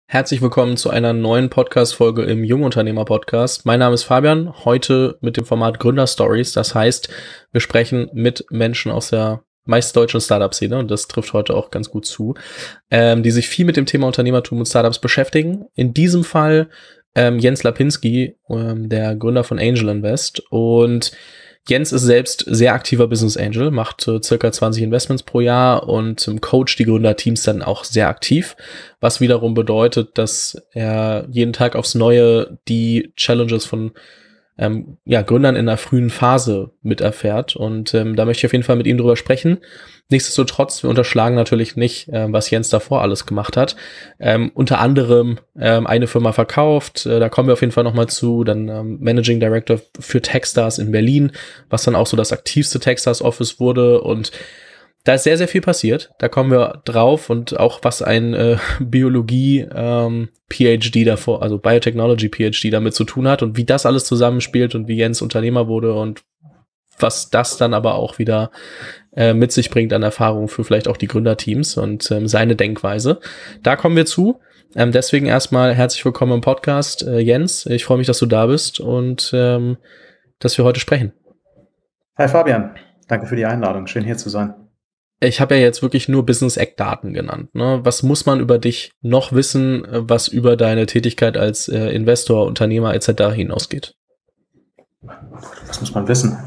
Herzlich willkommen zu einer neuen Podcast-Folge im Jungunternehmer-Podcast. Mein Name ist Fabian, heute mit dem Format Gründerstories. Das heißt, wir sprechen mit Menschen aus der meist deutschen Startup-Szene, und das trifft heute auch ganz gut zu, die sich viel mit dem Thema Unternehmertum und Startups beschäftigen. In diesem Fall Jens Lapinski, der Gründer von Angel Invest. Und Jens ist selbst sehr aktiver Business Angel, macht circa 20 Investments pro Jahr und coacht die Gründerteams dann auch sehr aktiv, was wiederum bedeutet, dass er jeden Tag aufs Neue die Challenges von Gründern in einer frühen Phase miterfährt. Und da möchte ich auf jeden Fall mit ihm drüber sprechen. Nichtsdestotrotz, wir unterschlagen natürlich nicht, was Jens davor alles gemacht hat. Unter anderem eine Firma verkauft, da kommen wir auf jeden Fall nochmal zu, dann Managing Director für Techstars in Berlin, was dann auch so das aktivste Techstars Office wurde, und da ist sehr, sehr viel passiert. Da kommen wir drauf, und auch was ein Biologie-PhD davor, also Biotechnology-PhD damit zu tun hat und wie das alles zusammenspielt und wie Jens Unternehmer wurde und was das dann aber auch wieder mit sich bringt an Erfahrung für vielleicht auch die Gründerteams und seine Denkweise. Da kommen wir zu. Deswegen erstmal herzlich willkommen im Podcast, Jens. Ich freue mich, dass du da bist und dass wir heute sprechen. Hi Fabian, danke für die Einladung. Schön hier zu sein. Ich habe ja jetzt wirklich nur Business-Eckdaten genannt. Ne? Was muss man über dich noch wissen, was über deine Tätigkeit als Investor, Unternehmer etc. hinausgeht? Was muss man wissen?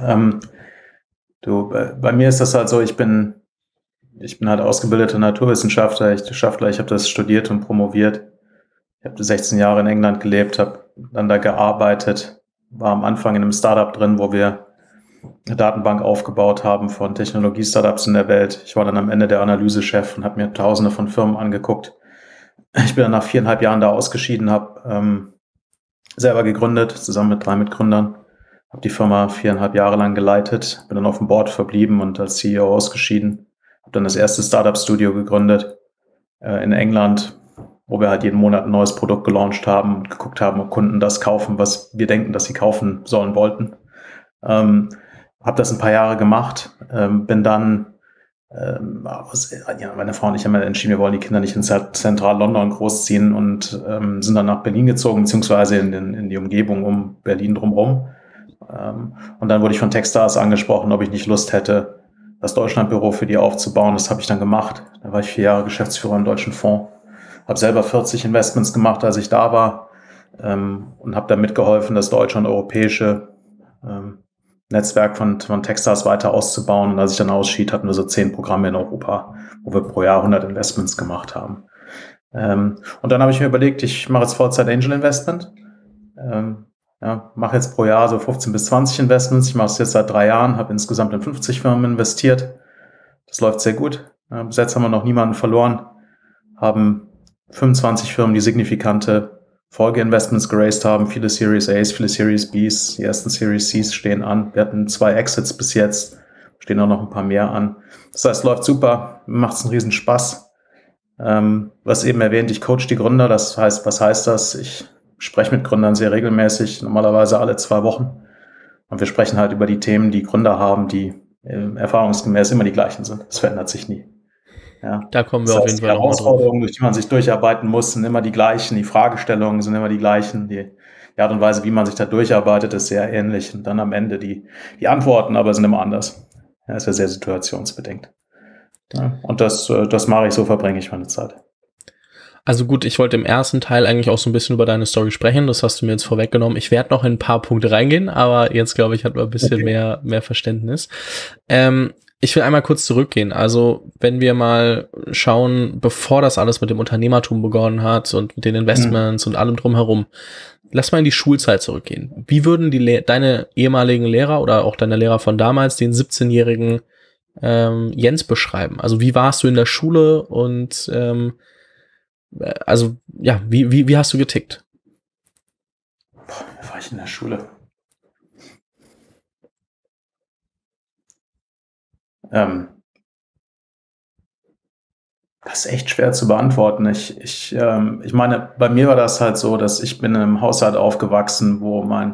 Bei mir ist das halt so, ich bin halt ausgebildeter Naturwissenschaftler. Ich habe das studiert und promoviert. Ich habe 16 Jahre in England gelebt, habe dann da gearbeitet, war am Anfang in einem Startup drin, wo wir eine Datenbank aufgebaut haben von Technologie-Startups in der Welt. Ich war dann am Ende der Analysechef und habe mir Tausende von Firmen angeguckt. Ich bin dann nach 4,5 Jahren da ausgeschieden, habe selber gegründet, zusammen mit 3 Mitgründern. Habe die Firma 4,5 Jahre lang geleitet, bin dann auf dem Board verblieben und als CEO ausgeschieden. Habe dann das erste Startup-Studio gegründet in England, wo wir halt jeden Monat ein neues Produkt gelauncht haben und geguckt haben, ob Kunden das kaufen, was wir denken, dass sie kaufen sollen wollten. Habe das ein paar Jahre gemacht, bin dann, meine Frau und ich haben entschieden, wir wollen die Kinder nicht in Zentral-London großziehen und sind dann nach Berlin gezogen, beziehungsweise in die Umgebung um Berlin drumherum. Und dann wurde ich von Techstars angesprochen, ob ich nicht Lust hätte, das Deutschlandbüro für die aufzubauen. Das habe ich dann gemacht. Da war ich 4 Jahre Geschäftsführer im Deutschen Fonds. Habe selber 40 Investments gemacht, als ich da war, und habe da mitgeholfen, das deutsche und europäische Netzwerk von Techstars weiter auszubauen. Und als ich dann ausschied, hatten wir so 10 Programme in Europa, wo wir pro Jahr 100 Investments gemacht haben. Und dann habe ich mir überlegt, ich mache jetzt Vollzeit Angel Investment. Mache jetzt pro Jahr so 15 bis 20 Investments. Ich mache es jetzt seit 3 Jahren, habe insgesamt in 50 Firmen investiert. Das läuft sehr gut. Bis jetzt haben wir noch niemanden verloren, haben 25 Firmen, die signifikante Folgeinvestments geraced haben, viele Series A's, viele Series B's, die ersten Series C's stehen an. Wir hatten 2 Exits bis jetzt, stehen auch noch ein paar mehr an. Das heißt, läuft super, macht es einen riesen Spaß. Was eben erwähnt, ich coach die Gründer, das heißt, was heißt das? Ich spreche mit Gründern sehr regelmäßig, normalerweise alle 2 Wochen. Und wir sprechen halt über die Themen, die Gründer haben, die erfahrungsgemäß immer die gleichen sind. Das verändert sich nie. Ja. Da kommen wir auf jeden Fall noch mal drauf. Die Herausforderungen, durch die man sich durcharbeiten muss, sind immer die gleichen. Die Fragestellungen sind immer die gleichen. Die Art und Weise, wie man sich da durcharbeitet, ist sehr ähnlich. Und dann am Ende die Antworten aber sind immer anders. Ja, ist ja sehr situationsbedingt. Ja. Und das mache ich, so verbringe ich meine Zeit. Also gut, ich wollte im ersten Teil eigentlich auch so ein bisschen über deine Story sprechen. Das hast du mir jetzt vorweggenommen. Ich werde noch in ein paar Punkte reingehen, aber jetzt, glaube ich, hat man ein bisschen mehr Verständnis. Ich will einmal kurz zurückgehen. Also, wenn wir mal schauen, bevor das alles mit dem Unternehmertum begonnen hat und mit den Investments und allem drumherum, lass mal in die Schulzeit zurückgehen. Wie würden deine ehemaligen Lehrer oder auch deine Lehrer von damals den 17-jährigen Jens beschreiben? Also, wie warst du in der Schule und wie hast du getickt? Wie war ich in der Schule? Das ist echt schwer zu beantworten. Ich meine, bei mir war das halt so, dass ich bin in einem Haushalt aufgewachsen, wo mein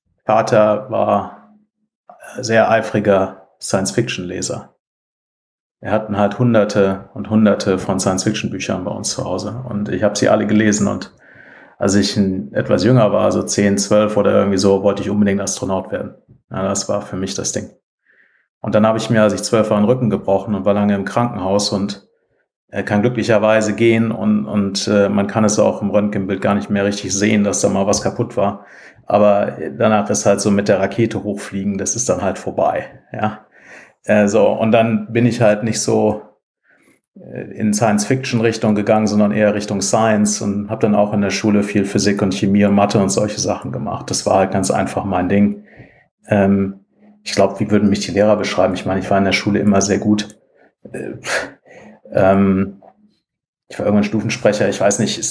Vater war sehr eifriger Science-Fiction-Leser. wir hatten halt Hunderte und Hunderte von Science-Fiction-Büchern bei uns zu Hause. Und ich habe sie alle gelesen. Und als ich etwas jünger war, so 10, 12 oder irgendwie so, wollte ich unbedingt Astronaut werden. Ja, das war für mich das Ding. Und dann habe ich mir, als ich 12 war, den Rücken gebrochen und war lange im Krankenhaus und kann glücklicherweise gehen und man kann es auch im Röntgenbild gar nicht mehr richtig sehen, dass da mal was kaputt war. Aber danach ist halt so mit der Rakete hochfliegen, das ist dann halt vorbei. Ja, so, und dann bin ich halt nicht so in Science-Fiction-Richtung gegangen, sondern eher Richtung Science und habe dann auch in der Schule viel Physik und Chemie und Mathe und solche Sachen gemacht. Das war halt ganz einfach mein Ding. Ich glaube, wie würden mich die Lehrer beschreiben? Ich meine, ich war in der Schule immer sehr gut. Ich war irgendwann Stufensprecher, ich weiß nicht,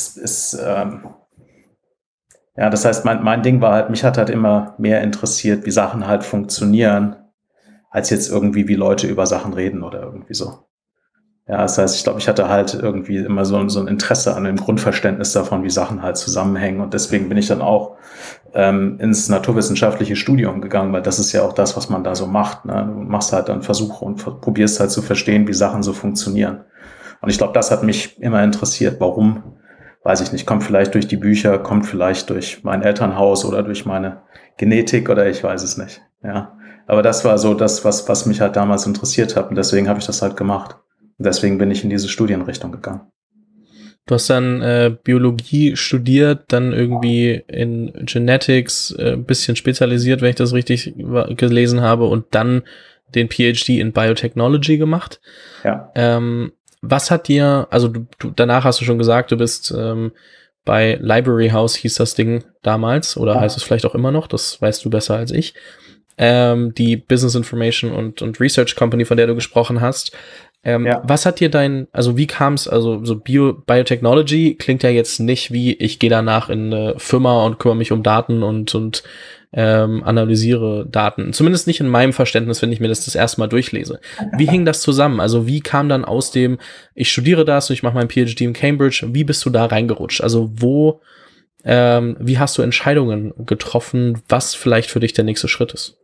ja, das heißt, mein Ding war halt, mich hat halt immer mehr interessiert, wie Sachen halt funktionieren, als jetzt irgendwie, wie Leute über Sachen reden oder irgendwie so. Ja, das heißt, ich glaube, ich hatte halt irgendwie immer so ein Interesse an dem Grundverständnis davon, wie Sachen halt zusammenhängen. Und deswegen bin ich dann auch ins naturwissenschaftliche Studium gegangen, weil das ist ja auch das, was man da so macht. Ne? Du machst halt dann Versuche und probierst halt zu verstehen, wie Sachen so funktionieren. Und ich glaube, das hat mich immer interessiert. Warum? Weiß ich nicht. Kommt vielleicht durch die Bücher, kommt vielleicht durch mein Elternhaus oder durch meine Genetik oder ich weiß es nicht. Ja, aber das war so das, was mich halt damals interessiert hat. Und deswegen habe ich das halt gemacht. Und deswegen bin ich in diese Studienrichtung gegangen. Du hast dann Biologie studiert, dann irgendwie in Genetics ein bisschen spezialisiert, wenn ich das richtig gelesen habe, und dann den PhD in Biotechnology gemacht. Ja. Was hat dir, also du danach hast du schon gesagt, du bist bei Library House, hieß das Ding damals, oder heißt es vielleicht auch immer noch, das weißt du besser als ich, die Business Information und Research Company, von der du gesprochen hast. Was hat dir also wie kam es, also so Biotechnology klingt ja jetzt nicht wie, ich gehe danach in eine Firma und kümmere mich um Daten und analysiere Daten. Zumindest nicht in meinem Verständnis, wenn ich mir das erste Mal durchlese. Wie hing das zusammen? Also wie kam dann aus dem, ich studiere das und ich mache meinen PhD in Cambridge, wie bist du da reingerutscht? Also wie hast du Entscheidungen getroffen, was vielleicht für dich der nächste Schritt ist?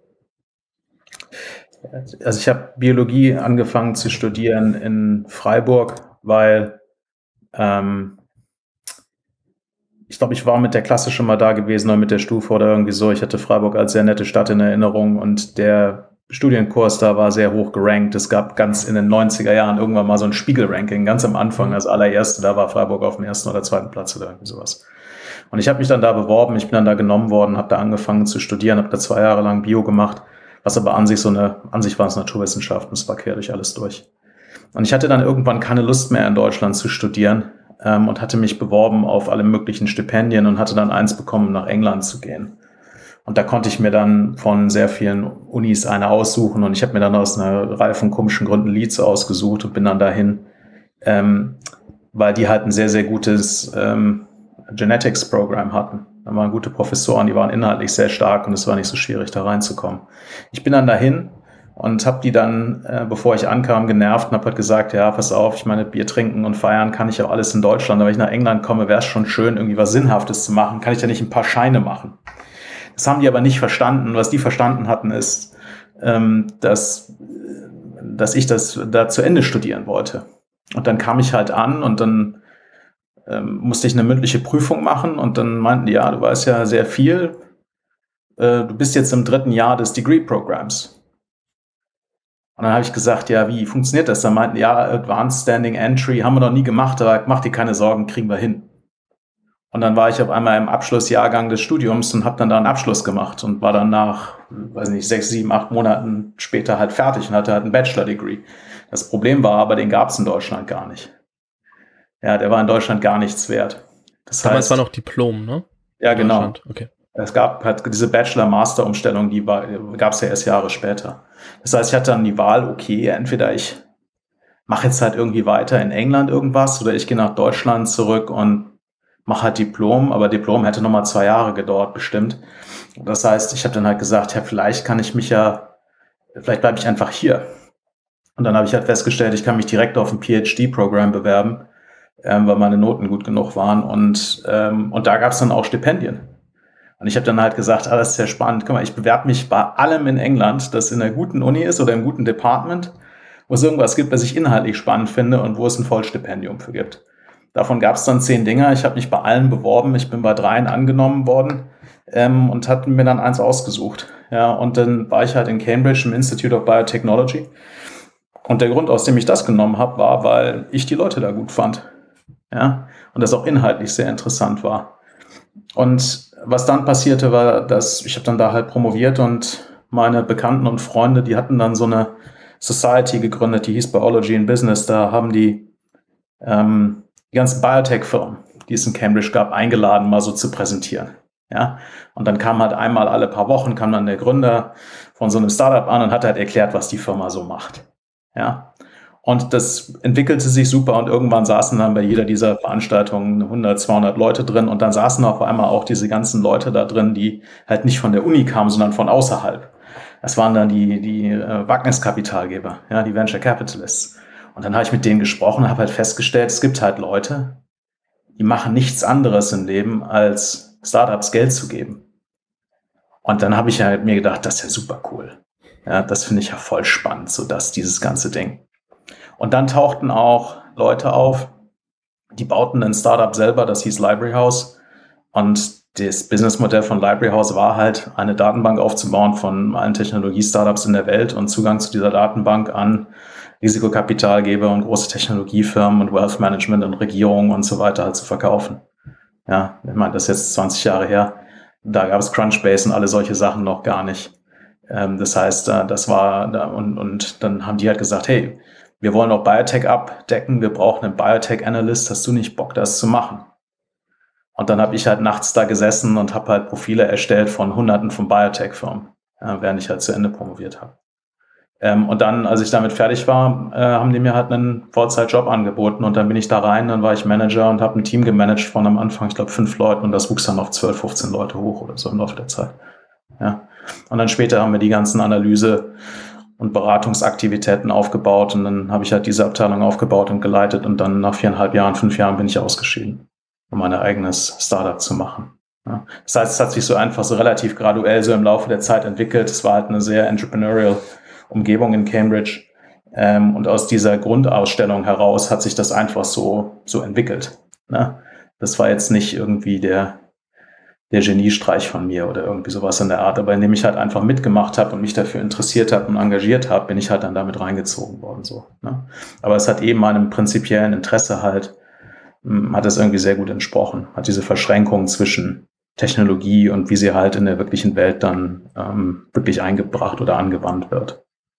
Also ich habe Biologie angefangen zu studieren in Freiburg, weil ich glaube, ich war mit der Klasse schon mal da gewesen oder mit der Stufe oder irgendwie so. Ich hatte Freiburg als sehr nette Stadt in Erinnerung und der Studienkurs da war sehr hoch gerankt. Es gab ganz in den 90er Jahren irgendwann mal so ein Spiegel-Ranking, ganz am Anfang, als allererste, da war Freiburg auf dem 1. oder 2. Platz oder irgendwie sowas. Und ich habe mich dann da beworben, ich bin dann da genommen worden, habe da angefangen zu studieren, habe da 2 Jahre lang Bio gemacht, was aber an sich war es Naturwissenschaften, es war quer durch alles durch. Und ich hatte dann irgendwann keine Lust mehr in Deutschland zu studieren und hatte mich beworben auf alle möglichen Stipendien und hatte dann eins bekommen, nach England zu gehen. Und da konnte ich mir dann von sehr vielen Unis eine aussuchen und ich habe mir dann aus einer Reihe von komischen Gründen Leeds ausgesucht und bin dann dahin, weil die halt ein sehr, sehr gutes Genetics-Programm hatten. Da waren gute Professoren, die waren inhaltlich sehr stark und es war nicht so schwierig, da reinzukommen. Ich bin dann dahin und habe die dann, bevor ich ankam, genervt und habe halt gesagt, ja, pass auf, ich meine, Bier trinken und feiern kann ich auch alles in Deutschland, aber wenn ich nach England komme, wäre es schon schön, irgendwie was Sinnhaftes zu machen, kann ich ja nicht ein paar Scheine machen. Das haben die aber nicht verstanden. Was die verstanden hatten, ist, dass ich das da zu Ende studieren wollte. Und dann kam ich halt an und dann musste ich eine mündliche Prüfung machen und dann meinten die, ja, du weißt ja sehr viel, du bist jetzt im 3. Jahr des Degree-Programms. Und dann habe ich gesagt, ja, wie funktioniert das? Dann meinten die, ja, Advanced Standing Entry haben wir noch nie gemacht, aber mach dir keine Sorgen, kriegen wir hin. Und dann war ich auf einmal im Abschlussjahrgang des Studiums und habe dann da einen Abschluss gemacht und war dann nach, weiß nicht, 6, 7, 8 Monaten später halt fertig und hatte halt ein Bachelor-Degree. Das Problem war aber, den gab es in Deutschland gar nicht. Ja, der war in Deutschland gar nichts wert. Das heißt, war noch Diplom, ne? Ja, genau. Okay. Es gab halt diese Bachelor-Master-Umstellung, die gab es ja erst Jahre später. Das heißt, ich hatte dann die Wahl, okay, entweder ich mache jetzt halt irgendwie weiter in England irgendwas oder ich gehe nach Deutschland zurück und mache halt Diplom, aber Diplom hätte nochmal 2 Jahre gedauert bestimmt. Das heißt, ich habe dann halt gesagt, ja, vielleicht bleibe ich einfach hier. Und dann habe ich halt festgestellt, ich kann mich direkt auf ein PhD-Programm bewerben, weil meine Noten gut genug waren und da gab es dann auch Stipendien. Und ich habe dann halt gesagt, das ist sehr spannend, guck mal, ich bewerbe mich bei allem in England, das in einer guten Uni ist oder im guten Department wo es irgendwas gibt, was ich inhaltlich spannend finde und wo es ein Vollstipendium für gibt. Davon gab es dann 10 Dinger. Ich habe mich bei allen beworben. Ich bin bei 3 angenommen worden und hatte mir dann eins ausgesucht. Ja, und dann war ich halt in Cambridge im Institute of Biotechnology. Und der Grund, aus dem ich das genommen habe, war, weil ich die Leute da gut fand. Ja, und das auch inhaltlich sehr interessant war. Und was dann passierte, war, dass ich habe dann da halt promoviert und meine Bekannten und Freunde, die hatten dann so eine Society gegründet, die hieß Biology in Business. Da haben die ganzen Biotech-Firmen, die es in Cambridge gab, eingeladen, mal so zu präsentieren. Ja, und dann kam halt einmal alle paar Wochen, kam dann der Gründer von so einem Startup an und hat halt erklärt, was die Firma so macht. Ja, und das entwickelte sich super und irgendwann saßen dann bei jeder dieser Veranstaltungen 100, 200 Leute drin und dann saßen auf einmal auch diese ganzen Leute da drin, die halt nicht von der Uni kamen, sondern von außerhalb. Das waren dann die Wagniskapitalgeber, ja, die Venture Capitalists. Und dann habe ich mit denen gesprochen, habe halt festgestellt, es gibt halt Leute, die machen nichts anderes im Leben, als Startups Geld zu geben. Und dann habe ich halt mir gedacht, das ist ja super cool. Ja, das finde ich ja voll spannend, so dass dieses ganze Ding. Und dann tauchten auch Leute auf, die bauten ein Startup selber, das hieß Library House. Und das Businessmodell von Library House war halt, eine Datenbank aufzubauen von allen Technologie-Startups in der Welt und Zugang zu dieser Datenbank an Risikokapitalgeber und große Technologiefirmen und Wealth Management und Regierungen und so weiter halt zu verkaufen. Ja, ich meine, das ist jetzt 20 Jahre her. Da gab es Crunchbase und alle solche Sachen noch gar nicht. Das heißt, das war da und dann haben die halt gesagt, hey, wir wollen auch Biotech abdecken, wir brauchen einen Biotech-Analyst, hast du nicht Bock, das zu machen? Und dann habe ich halt nachts da gesessen und habe halt Profile erstellt von Hunderten von Biotech-Firmen, während ich halt zu Ende promoviert habe. Und dann, als ich damit fertig war, haben die mir halt einen Vollzeitjob angeboten und dann bin ich da rein, dann war ich Manager und habe ein Team gemanagt von am Anfang, ich glaube 5 Leuten und das wuchs dann auf 12, 15 Leute hoch oder so im Laufe der Zeit. Ja. Und dann später haben wir die ganzen Analyse- und Beratungsaktivitäten aufgebaut und dann habe ich halt diese Abteilung aufgebaut und geleitet und dann nach 4,5 Jahren, 5 Jahren bin ich ausgeschieden, um mein eigenes Startup zu machen. Ja. Das heißt, es hat sich so einfach so relativ graduell so im Laufe der Zeit entwickelt. Es war halt eine sehr entrepreneurial Umgebung in Cambridge. Und aus dieser Grundausstellung heraus hat sich das einfach so entwickelt. Ne? Das war jetzt nicht irgendwie der Geniestreich von mir oder irgendwie sowas in der Art, aber indem ich halt einfach mitgemacht habe und mich dafür interessiert habe und engagiert habe, bin ich halt dann damit reingezogen worden. So, ne? Aber es hat eben meinem prinzipiellen Interesse halt, hat es irgendwie sehr gut entsprochen, hat diese Verschränkung zwischen Technologie und wie sie halt in der wirklichen Welt dann wirklich eingebracht oder angewandt wird.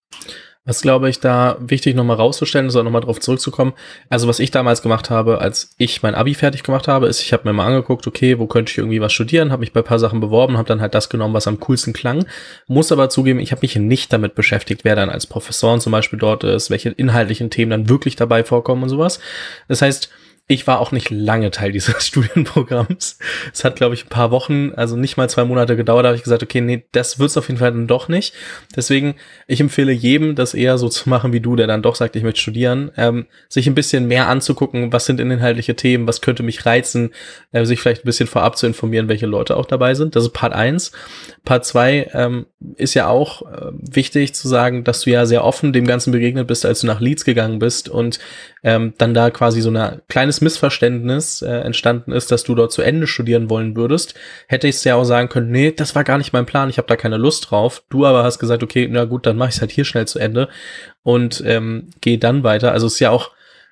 Was, glaube ich, da wichtig nochmal rauszustellen ist, auch nochmal drauf zurückzukommen. Also was ich damals gemacht habe, als ich mein Abi fertig gemacht habe, ist, ich habe mir mal angeguckt, okay, wo könnte ich irgendwie was studieren, habe mich bei ein paar Sachen beworben, habe dann halt das genommen, was am coolsten klang. Muss aber zugeben, ich habe mich nicht damit beschäftigt, wer dann als Professoren zum Beispiel dort ist, welche inhaltlichen Themen dann wirklich dabei vorkommen und sowas. Das heißt, ich war auch nicht lange Teil dieses Studienprogramms. Es hat, glaube ich, ein paar Wochen, also nicht mal 2 Monate gedauert, da habe ich gesagt, okay, nee, das wird's auf jeden Fall dann doch nicht. Deswegen, ich empfehle jedem, das eher so zu machen wie du, der dann doch sagt, ich möchte studieren, sich ein bisschen mehr anzugucken, was sind inhaltliche Themen, was könnte mich reizen, sich vielleicht ein bisschen vorab zu informieren, welche Leute auch dabei sind. Das ist Part 1. Part 2 ist ja auch wichtig zu sagen, dass du ja sehr offen dem Ganzen begegnet bist, als du nach Leeds gegangen bist und dann da quasi so ein kleines Missverständnis entstanden ist, dass du dort zu Ende studieren wollen würdest. Hätte ich es ja auch sagen können, nee, das war gar nicht mein Plan, ich habe da keine Lust drauf. Du aber hast gesagt, okay, na gut, dann mache ich es halt hier schnell zu Ende und gehe dann weiter. Also es ist ja auch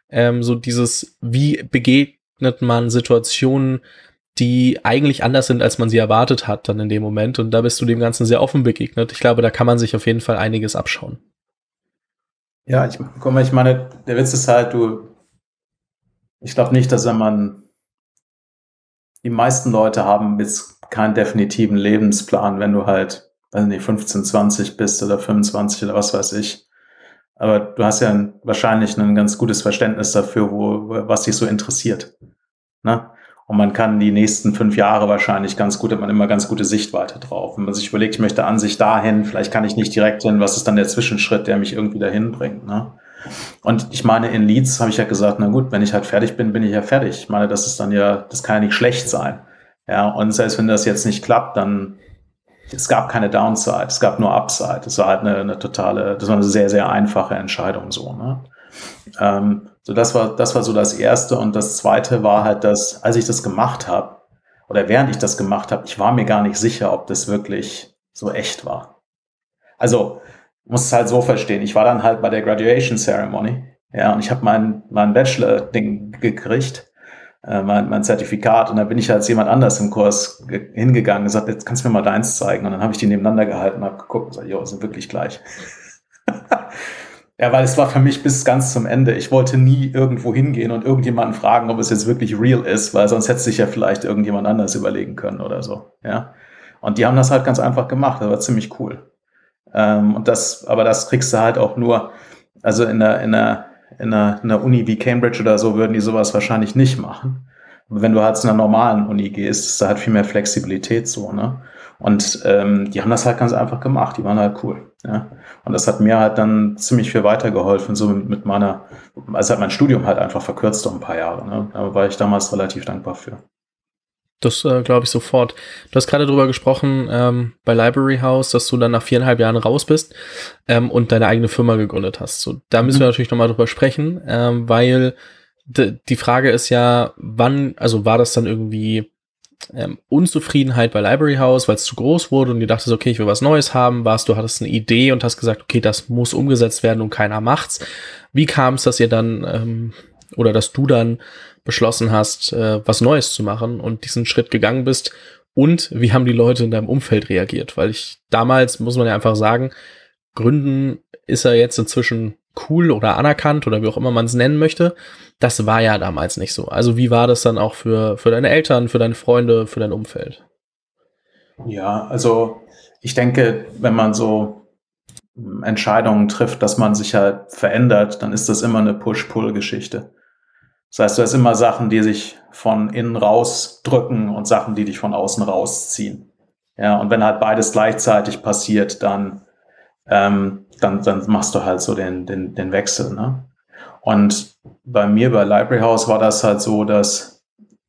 so dieses, wie begegnet man Situationen, die eigentlich anders sind, als man sie erwartet hat dann in dem Moment. Und da bist du dem Ganzen sehr offen begegnet. Ich glaube, da kann man sich auf jeden Fall einiges abschauen. Ja, ich meine, der Witz ist halt, ich glaube nicht, dass die meisten Leute haben jetzt keinen definitiven Lebensplan, wenn du halt, weiß nicht, 15, 20 bist oder 25 oder was weiß ich. Aber du hast ja wahrscheinlich ein ganz gutes Verständnis dafür, was dich so interessiert. Ne? Und man kann die nächsten 5 Jahre wahrscheinlich hat man immer ganz gute Sichtweite drauf. Wenn man sich überlegt, ich möchte an sich dahin, vielleicht kann ich nicht direkt hin, was ist dann der Zwischenschritt, der mich irgendwie dahin bringt. Ne? Und ich meine, in Leeds habe ich ja gesagt, na gut, wenn ich halt fertig bin, bin ich ja fertig. Ich meine, das kann ja nicht schlecht sein. Ja, und selbst wenn das jetzt nicht klappt, dann es gab keine Downside, es gab nur Upside. Das war halt das war eine sehr, sehr einfache Entscheidung so, ne? So das war so das Erste. Und das Zweite war halt, dass, als ich das gemacht habe, oder während ich das gemacht habe, ich war mir gar nicht sicher, ob das wirklich so echt war. Also, muss es halt so verstehen. Ich war dann halt bei der Graduation Ceremony, ja, und ich habe mein Bachelor-Ding gekriegt, mein Zertifikat, und da bin ich als jemand anders im Kurs hingegangen und gesagt, jetzt kannst du mir mal deins zeigen. Und dann habe ich die nebeneinander gehalten und habe geguckt und gesagt, jo, sind wirklich gleich. Ja, weil es war für mich bis ganz zum Ende. Ich wollte nie irgendwo hingehen und irgendjemanden fragen, ob es jetzt wirklich real ist, weil sonst hätte sich ja vielleicht irgendjemand anders überlegen können oder so, ja. Und die haben das halt ganz einfach gemacht. Das war ziemlich cool. Aber das kriegst du halt auch nur, also in einer Uni wie Cambridge oder so würden die sowas wahrscheinlich nicht machen. Aber wenn du halt zu einer normalen Uni gehst, ist da halt viel mehr Flexibilität so, ne? Und die haben das halt ganz einfach gemacht, die waren halt cool, ja. Und das hat mir halt dann ziemlich viel weitergeholfen, so also hat mein Studium halt einfach verkürzt um ein paar Jahre, ne? Da war ich damals relativ dankbar für. Das glaube ich sofort. Du hast gerade drüber gesprochen bei Library House, dass du dann nach 4,5 Jahren raus bist und deine eigene Firma gegründet hast. So, da müssen wir natürlich nochmal drüber sprechen, weil die Frage ist ja, also war das dann irgendwie Unzufriedenheit bei Library House, weil es zu groß wurde und du dachtest, okay, ich will was Neues haben, du hattest eine Idee und hast gesagt, okay, das muss umgesetzt werden und keiner macht's. Wie kam es, dass ihr dann oder dass du dann beschlossen hast, was Neues zu machen und diesen Schritt gegangen bist? Und wie haben die Leute in deinem Umfeld reagiert? Weil damals, muss man ja einfach sagen, Gründen ist ja jetzt inzwischen cool oder anerkannt oder wie auch immer man es nennen möchte. Das war ja damals nicht so. Also wie war das dann auch für deine Eltern, für deine Freunde, für dein Umfeld? Ja, also ich denke, wenn man so Entscheidungen trifft, dass man sich halt verändert, dann ist das immer eine Push-Pull-Geschichte. Das heißt, du hast immer Sachen, die sich von innen rausdrücken und Sachen, die dich von außen rausziehen. Ja, und wenn halt beides gleichzeitig passiert, dann machst du halt so den Wechsel, ne? Und bei mir, bei Library House, war das halt so, dass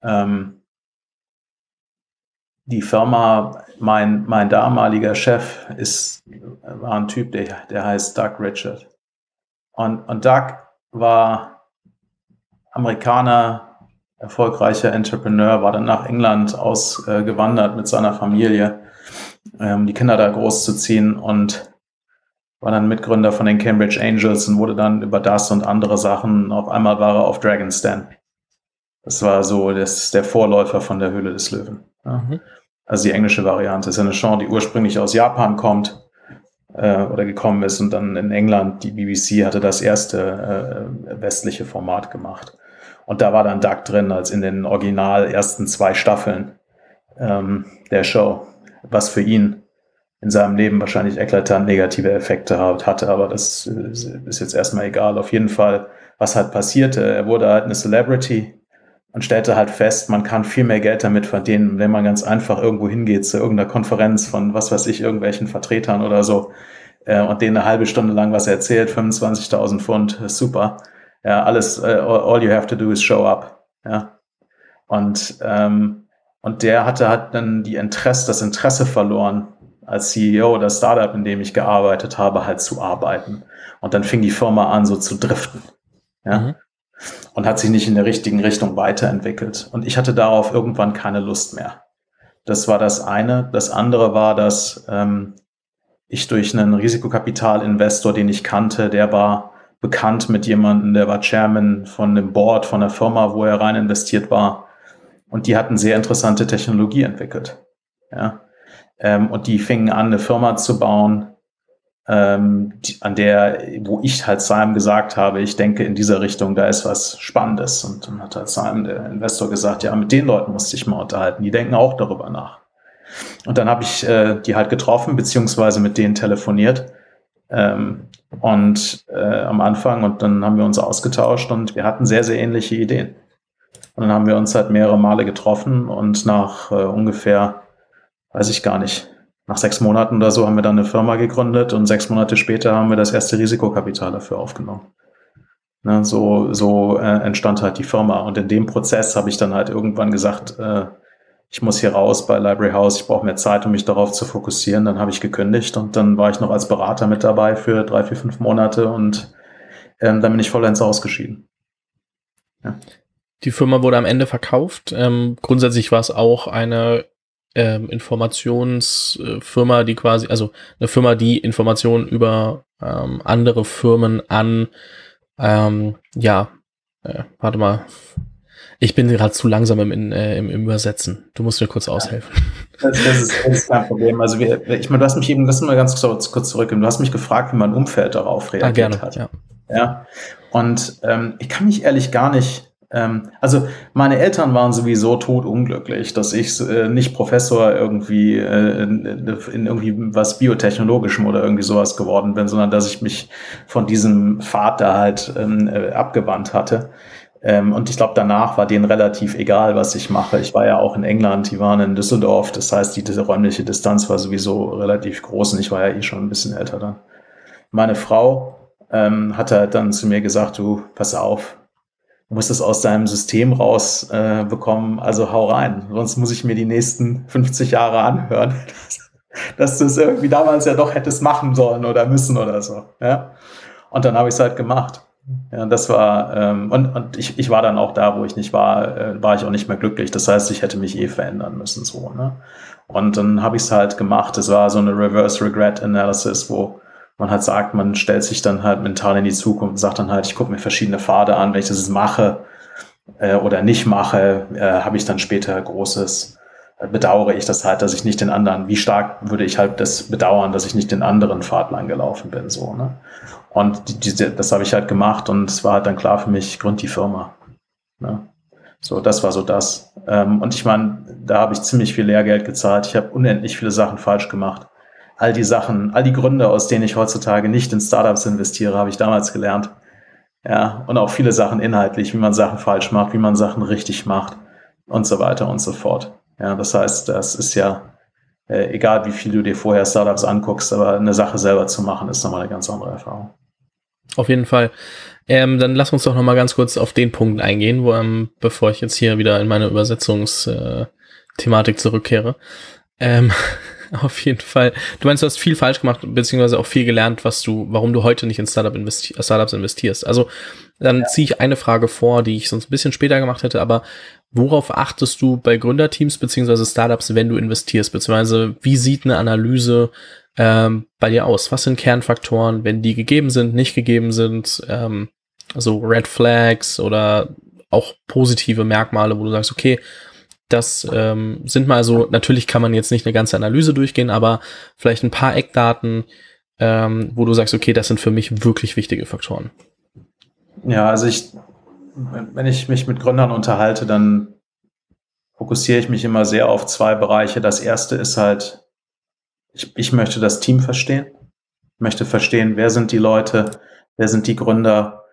die Firma, mein damaliger Chef war ein Typ, der heißt Doug Richard. Und Doug war Amerikaner, erfolgreicher Entrepreneur, war dann nach England ausgewandert mit seiner Familie, die Kinder da großzuziehen, und war dann Mitgründer von den Cambridge Angels und wurde dann über das und andere Sachen, auf einmal war er auf Dragon's Den. Das war so der Vorläufer von der Höhle des Löwen. Ja. Mhm. Also die englische Variante. Das ist eine Show, die ursprünglich aus Japan kommt oder gekommen ist, und dann in England, die BBC hatte das erste westliche Format gemacht. Und da war dann Doug drin, als in den original ersten 2 Staffeln der Show, was für ihn in seinem Leben wahrscheinlich eklatant negative Effekte hatte, aber das ist jetzt erstmal egal. Auf jeden Fall, was halt passierte, er wurde halt eine Celebrity und stellte halt fest, man kann viel mehr Geld damit verdienen, wenn man ganz einfach irgendwo hingeht zu irgendeiner Konferenz von, was weiß ich, irgendwelchen Vertretern oder so, und denen eine halbe Stunde lang was erzählt, 25.000 Pfund, super. Ja, alles, all you have to do is show up. Ja. Und der hatte halt dann das Interesse verloren, als CEO der Startup, in dem ich gearbeitet habe, halt zu arbeiten. Und dann fing die Firma an, so zu driften. Ja. Mhm. Und hat sich nicht in der richtigen Richtung weiterentwickelt. Und ich hatte darauf irgendwann keine Lust mehr. Das war das eine. Das andere war, dass ich durch einen Risikokapitalinvestor, den ich kannte, der war bekannt mit jemandem, der war Chairman von dem Board von der Firma, wo er rein investiert war. Und die hatten sehr interessante Technologie entwickelt. Ja. Und die fingen an, eine Firma zu bauen, wo ich halt Simon gesagt habe, ich denke in dieser Richtung, da ist was Spannendes. Und dann hat halt Simon, der Investor, gesagt, ja, mit den Leuten musste ich mal unterhalten, die denken auch darüber nach. Und dann habe ich die halt getroffen, beziehungsweise mit denen telefoniert am Anfang, und dann haben wir uns ausgetauscht und wir hatten sehr, sehr ähnliche Ideen. Und dann haben wir uns halt mehrere Male getroffen, und nach ungefähr, weiß ich gar nicht, nach 6 Monaten oder so haben wir dann eine Firma gegründet, und 6 Monate später haben wir das erste Risikokapital dafür aufgenommen. Ne, so entstand halt die Firma. Und in dem Prozess habe ich dann halt irgendwann gesagt, ich muss hier raus bei Library House, ich brauche mehr Zeit, um mich darauf zu fokussieren. Dann habe ich gekündigt und dann war ich noch als Berater mit dabei für 3, 4, 5 Monate und dann bin ich vollends ausgeschieden. Ja. Die Firma wurde am Ende verkauft. Grundsätzlich war es auch eine Informationsfirma, die quasi, also eine Firma, die Informationen über andere Firmen an, warte mal, ich bin gerade zu langsam im Übersetzen. Du musst mir kurz aushelfen. Das ist kein Problem. Also ich meine, du hast mich eben, lass mal ganz kurz zurück, du hast mich gefragt, wie mein Umfeld darauf reagiert hat. Ja. Und ich kann mich ehrlich gar nicht, also meine Eltern waren sowieso totunglücklich, dass ich nicht Professor irgendwie in irgendwie was Biotechnologischem oder irgendwie sowas geworden bin, sondern dass ich mich von diesem Pfad da halt abgewandt hatte. Und ich glaube, danach war denen relativ egal, was ich mache. Ich war ja auch in England, die waren in Düsseldorf, das heißt, diese räumliche Distanz war sowieso relativ groß und ich war ja schon ein bisschen älter dann. Meine Frau hat halt dann zu mir gesagt, du, pass auf, du musst es aus deinem System raus bekommen, also hau rein, sonst muss ich mir die nächsten 50 Jahre anhören, dass du es irgendwie damals ja doch hättest machen sollen oder müssen oder so. Ja? Und dann habe ich es halt gemacht. Ja, das war, und ich war dann auch da, wo ich nicht war, war ich auch nicht mehr glücklich. Das heißt, ich hätte mich verändern müssen, so, ne? Und dann habe ich es halt gemacht. Es war so eine Reverse Regret Analysis, wo man halt sagt, man stellt sich dann halt mental in die Zukunft und sagt dann halt, ich gucke mir verschiedene Pfade an, wenn ich das mache oder nicht mache, habe ich dann später bedauere ich das halt, dass ich nicht den anderen, wie stark würde ich halt das bedauern, dass ich nicht den anderen Pfad lang gelaufen bin, so, ne? Und das habe ich halt gemacht und es war halt dann klar für mich, gründ die Firma. Ne? So, das war so das. Und ich meine, da habe ich ziemlich viel Lehrgeld gezahlt. Ich habe unendlich viele Sachen falsch gemacht. All die Gründe, aus denen ich heutzutage nicht in Startups investiere, habe ich damals gelernt. Ja, und auch viele Sachen inhaltlich, wie man Sachen falsch macht, wie man Sachen richtig macht und so weiter und so fort. Ja, das heißt, das ist ja egal, wie viel du dir vorher Startups anguckst, aber eine Sache selber zu machen, ist nochmal eine ganz andere Erfahrung. Auf jeden Fall. Dann lass uns doch nochmal ganz kurz auf den Punkt eingehen, bevor ich jetzt hier wieder in meine Übersetzungsthematik zurückkehre. Auf jeden Fall. Du meinst, du hast viel falsch gemacht, beziehungsweise auch viel gelernt, warum du heute nicht in Startups investierst. Also dann ziehe ich eine Frage vor, die ich sonst ein bisschen später gemacht hätte, aber worauf achtest du bei Gründerteams beziehungsweise Startups, wenn du investierst, beziehungsweise wie sieht eine Analyse bei dir aus? Was sind Kernfaktoren, wenn die gegeben sind, nicht gegeben sind? Also Red Flags oder auch positive Merkmale, wo du sagst, okay, das sind mal so, natürlich kann man jetzt nicht eine ganze Analyse durchgehen, aber vielleicht ein paar Eckdaten, wo du sagst, okay, das sind für mich wirklich wichtige Faktoren. Ja, also wenn ich mich mit Gründern unterhalte, dann fokussiere ich mich immer sehr auf 2 Bereiche. Das erste ist halt, ich möchte das Team verstehen. Ich möchte verstehen, wer sind die Leute, wer sind die Gründer,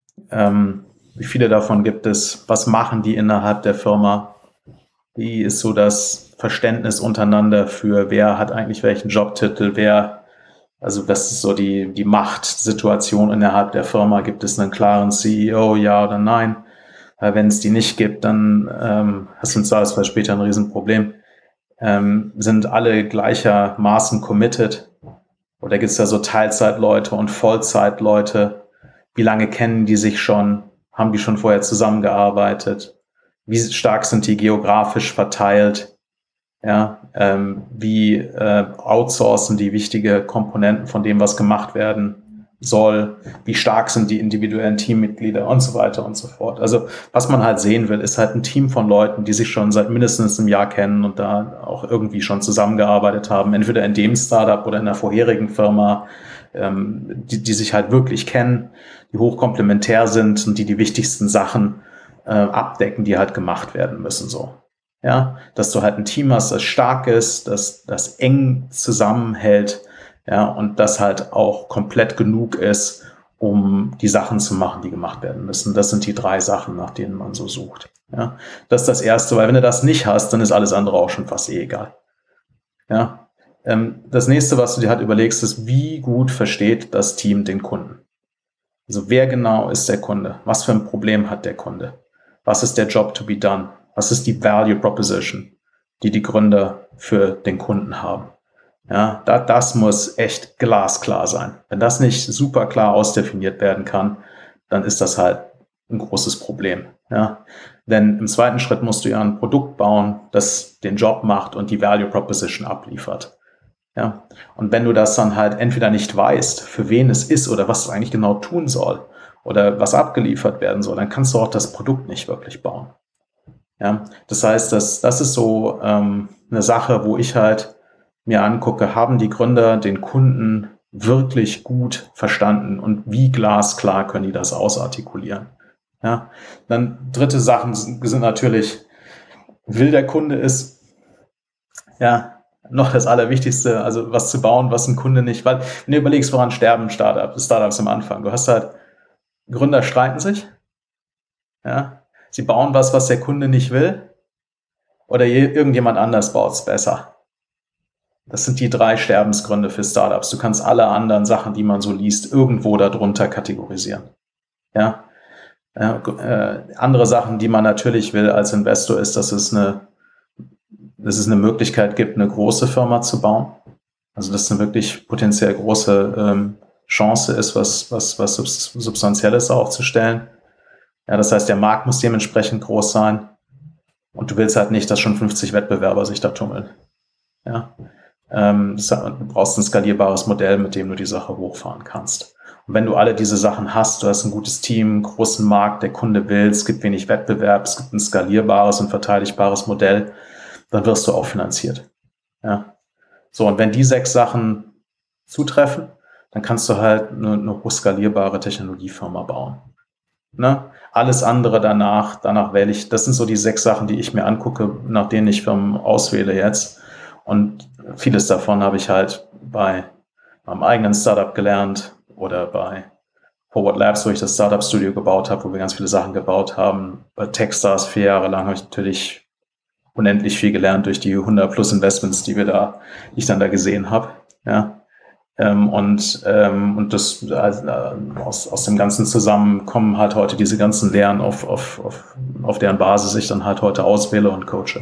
wie viele davon gibt es, was machen die innerhalb der Firma, wie ist so das Verständnis untereinander für, wer hat eigentlich welchen Jobtitel, also das ist so die Machtsituation innerhalb der Firma, gibt es einen klaren CEO, ja oder nein? Wenn es die nicht gibt, dann hast du im Zweifelsfall später ein Riesenproblem. Sind alle gleichermaßen committed? Oder gibt es da so Teilzeitleute und Vollzeitleute? Wie lange kennen die sich schon? Haben die schon vorher zusammengearbeitet? Wie stark sind die geografisch verteilt? Ja, wie outsourcen die wichtige Komponenten von dem, was gemacht werden soll? Wie stark sind die individuellen Teammitglieder und so weiter und so fort? Also was man halt sehen will, ist halt ein Team von Leuten, die sich schon seit mindestens einem Jahr kennen und da auch irgendwie schon zusammengearbeitet haben, entweder in dem Startup oder in der vorherigen Firma, die sich halt wirklich kennen, die hochkomplementär sind und die wichtigsten Sachen abdecken, die halt gemacht werden müssen, so. Ja, dass du halt ein Team hast, das stark ist, das eng zusammenhält, ja, und das halt auch komplett genug ist, um die Sachen zu machen, die gemacht werden müssen. Das sind die 3 Sachen, nach denen man so sucht. Ja, das ist das Erste, weil wenn du das nicht hast, dann ist alles andere auch schon fast egal. Ja, das Nächste, was du dir halt überlegst, ist, wie gut versteht das Team den Kunden? Also wer genau ist der Kunde? Was für ein Problem hat der Kunde? Was ist der Job to be done? Was ist die Value Proposition? die die Gründer für den Kunden haben. Ja, das muss echt glasklar sein. Wenn das nicht super klar ausdefiniert werden kann, dann ist das halt ein großes Problem. Ja, denn im zweiten Schritt musst du ja ein Produkt bauen, das den Job macht und die Value Proposition abliefert. Ja, und wenn du das dann halt entweder nicht weißt, für wen es ist oder was es eigentlich genau tun soll oder was abgeliefert werden soll, dann kannst du auch das Produkt nicht wirklich bauen. Ja, das heißt, das ist so eine Sache, wo ich halt mir angucke, haben die Gründer den Kunden wirklich gut verstanden und wie glasklar können die das ausartikulieren. Ja, dann dritte Sachen sind natürlich, will der Kunde es, ja, noch das Allerwichtigste, also was zu bauen, was ein Kunde nicht, weil wenn du überlegst, woran sterben Startups am Anfang, du hast halt, Gründer streiten sich, ja, sie bauen was der Kunde nicht will, oder irgendjemand anders baut es besser. Das sind die 3 Sterbensgründe für Startups. Du kannst alle anderen Sachen, die man so liest, irgendwo darunter kategorisieren. Ja, andere Sachen, die man natürlich will als Investor, ist, dass es eine Möglichkeit gibt, eine große Firma zu bauen. Also dass es eine wirklich potenziell große Chance ist, was Substanzielles aufzustellen. Ja, das heißt, der Markt muss dementsprechend groß sein. Und du willst halt nicht, dass schon 50 Wettbewerber sich da tummeln. Ja. Du brauchst ein skalierbares Modell, mit dem du die Sache hochfahren kannst. Und wenn du alle diese Sachen hast, du hast ein gutes Team, einen großen Markt, der Kunde will, es gibt wenig Wettbewerb, es gibt ein skalierbares und verteidigbares Modell, dann wirst du auch finanziert. Ja. So, und wenn die 6 Sachen zutreffen, dann kannst du halt eine hochskalierbare Technologiefirma bauen. Ne? Alles andere danach wähle ich, das sind so die 6 Sachen, die ich mir angucke, nach denen ich Firmen auswähle jetzt. Und vieles davon habe ich halt bei meinem eigenen Startup gelernt oder bei Forward Labs, wo ich das Startup Studio gebaut habe, wo wir ganz viele Sachen gebaut haben. Bei Techstars 4 Jahre lang habe ich natürlich unendlich viel gelernt durch die 100 plus Investments, die ich dann da gesehen habe. Ja. Und das aus dem Ganzen zusammen kommen halt heute diese ganzen Lehren, auf deren Basis ich dann halt heute auswähle und coache.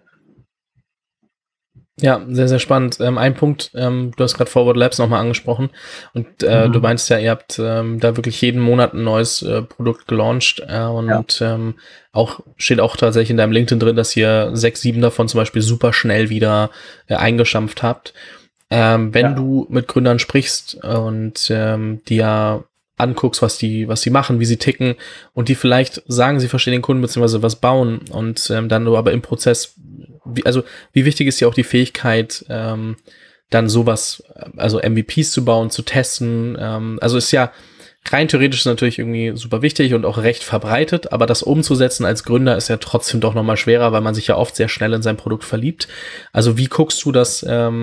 Ja, sehr, sehr spannend. Ein Punkt, du hast gerade Forward Labs nochmal angesprochen und du meinst ja, ihr habt da wirklich jeden Monat ein neues Produkt gelauncht steht auch tatsächlich in deinem LinkedIn drin, dass ihr 6, 7 davon zum Beispiel super schnell wieder eingestampft habt. Wenn du mit Gründern sprichst und dir anguckst, was die machen, wie sie ticken und die vielleicht sagen, sie verstehen den Kunden beziehungsweise was bauen und dann aber im Prozess, wie wichtig ist ja auch die Fähigkeit, dann sowas, also MVPs zu bauen, zu testen, also ist ja rein theoretisch ist natürlich irgendwie super wichtig und auch recht verbreitet, aber das umzusetzen als Gründer ist ja trotzdem doch nochmal schwerer, weil man sich ja oft sehr schnell in sein Produkt verliebt. Also wie guckst du das,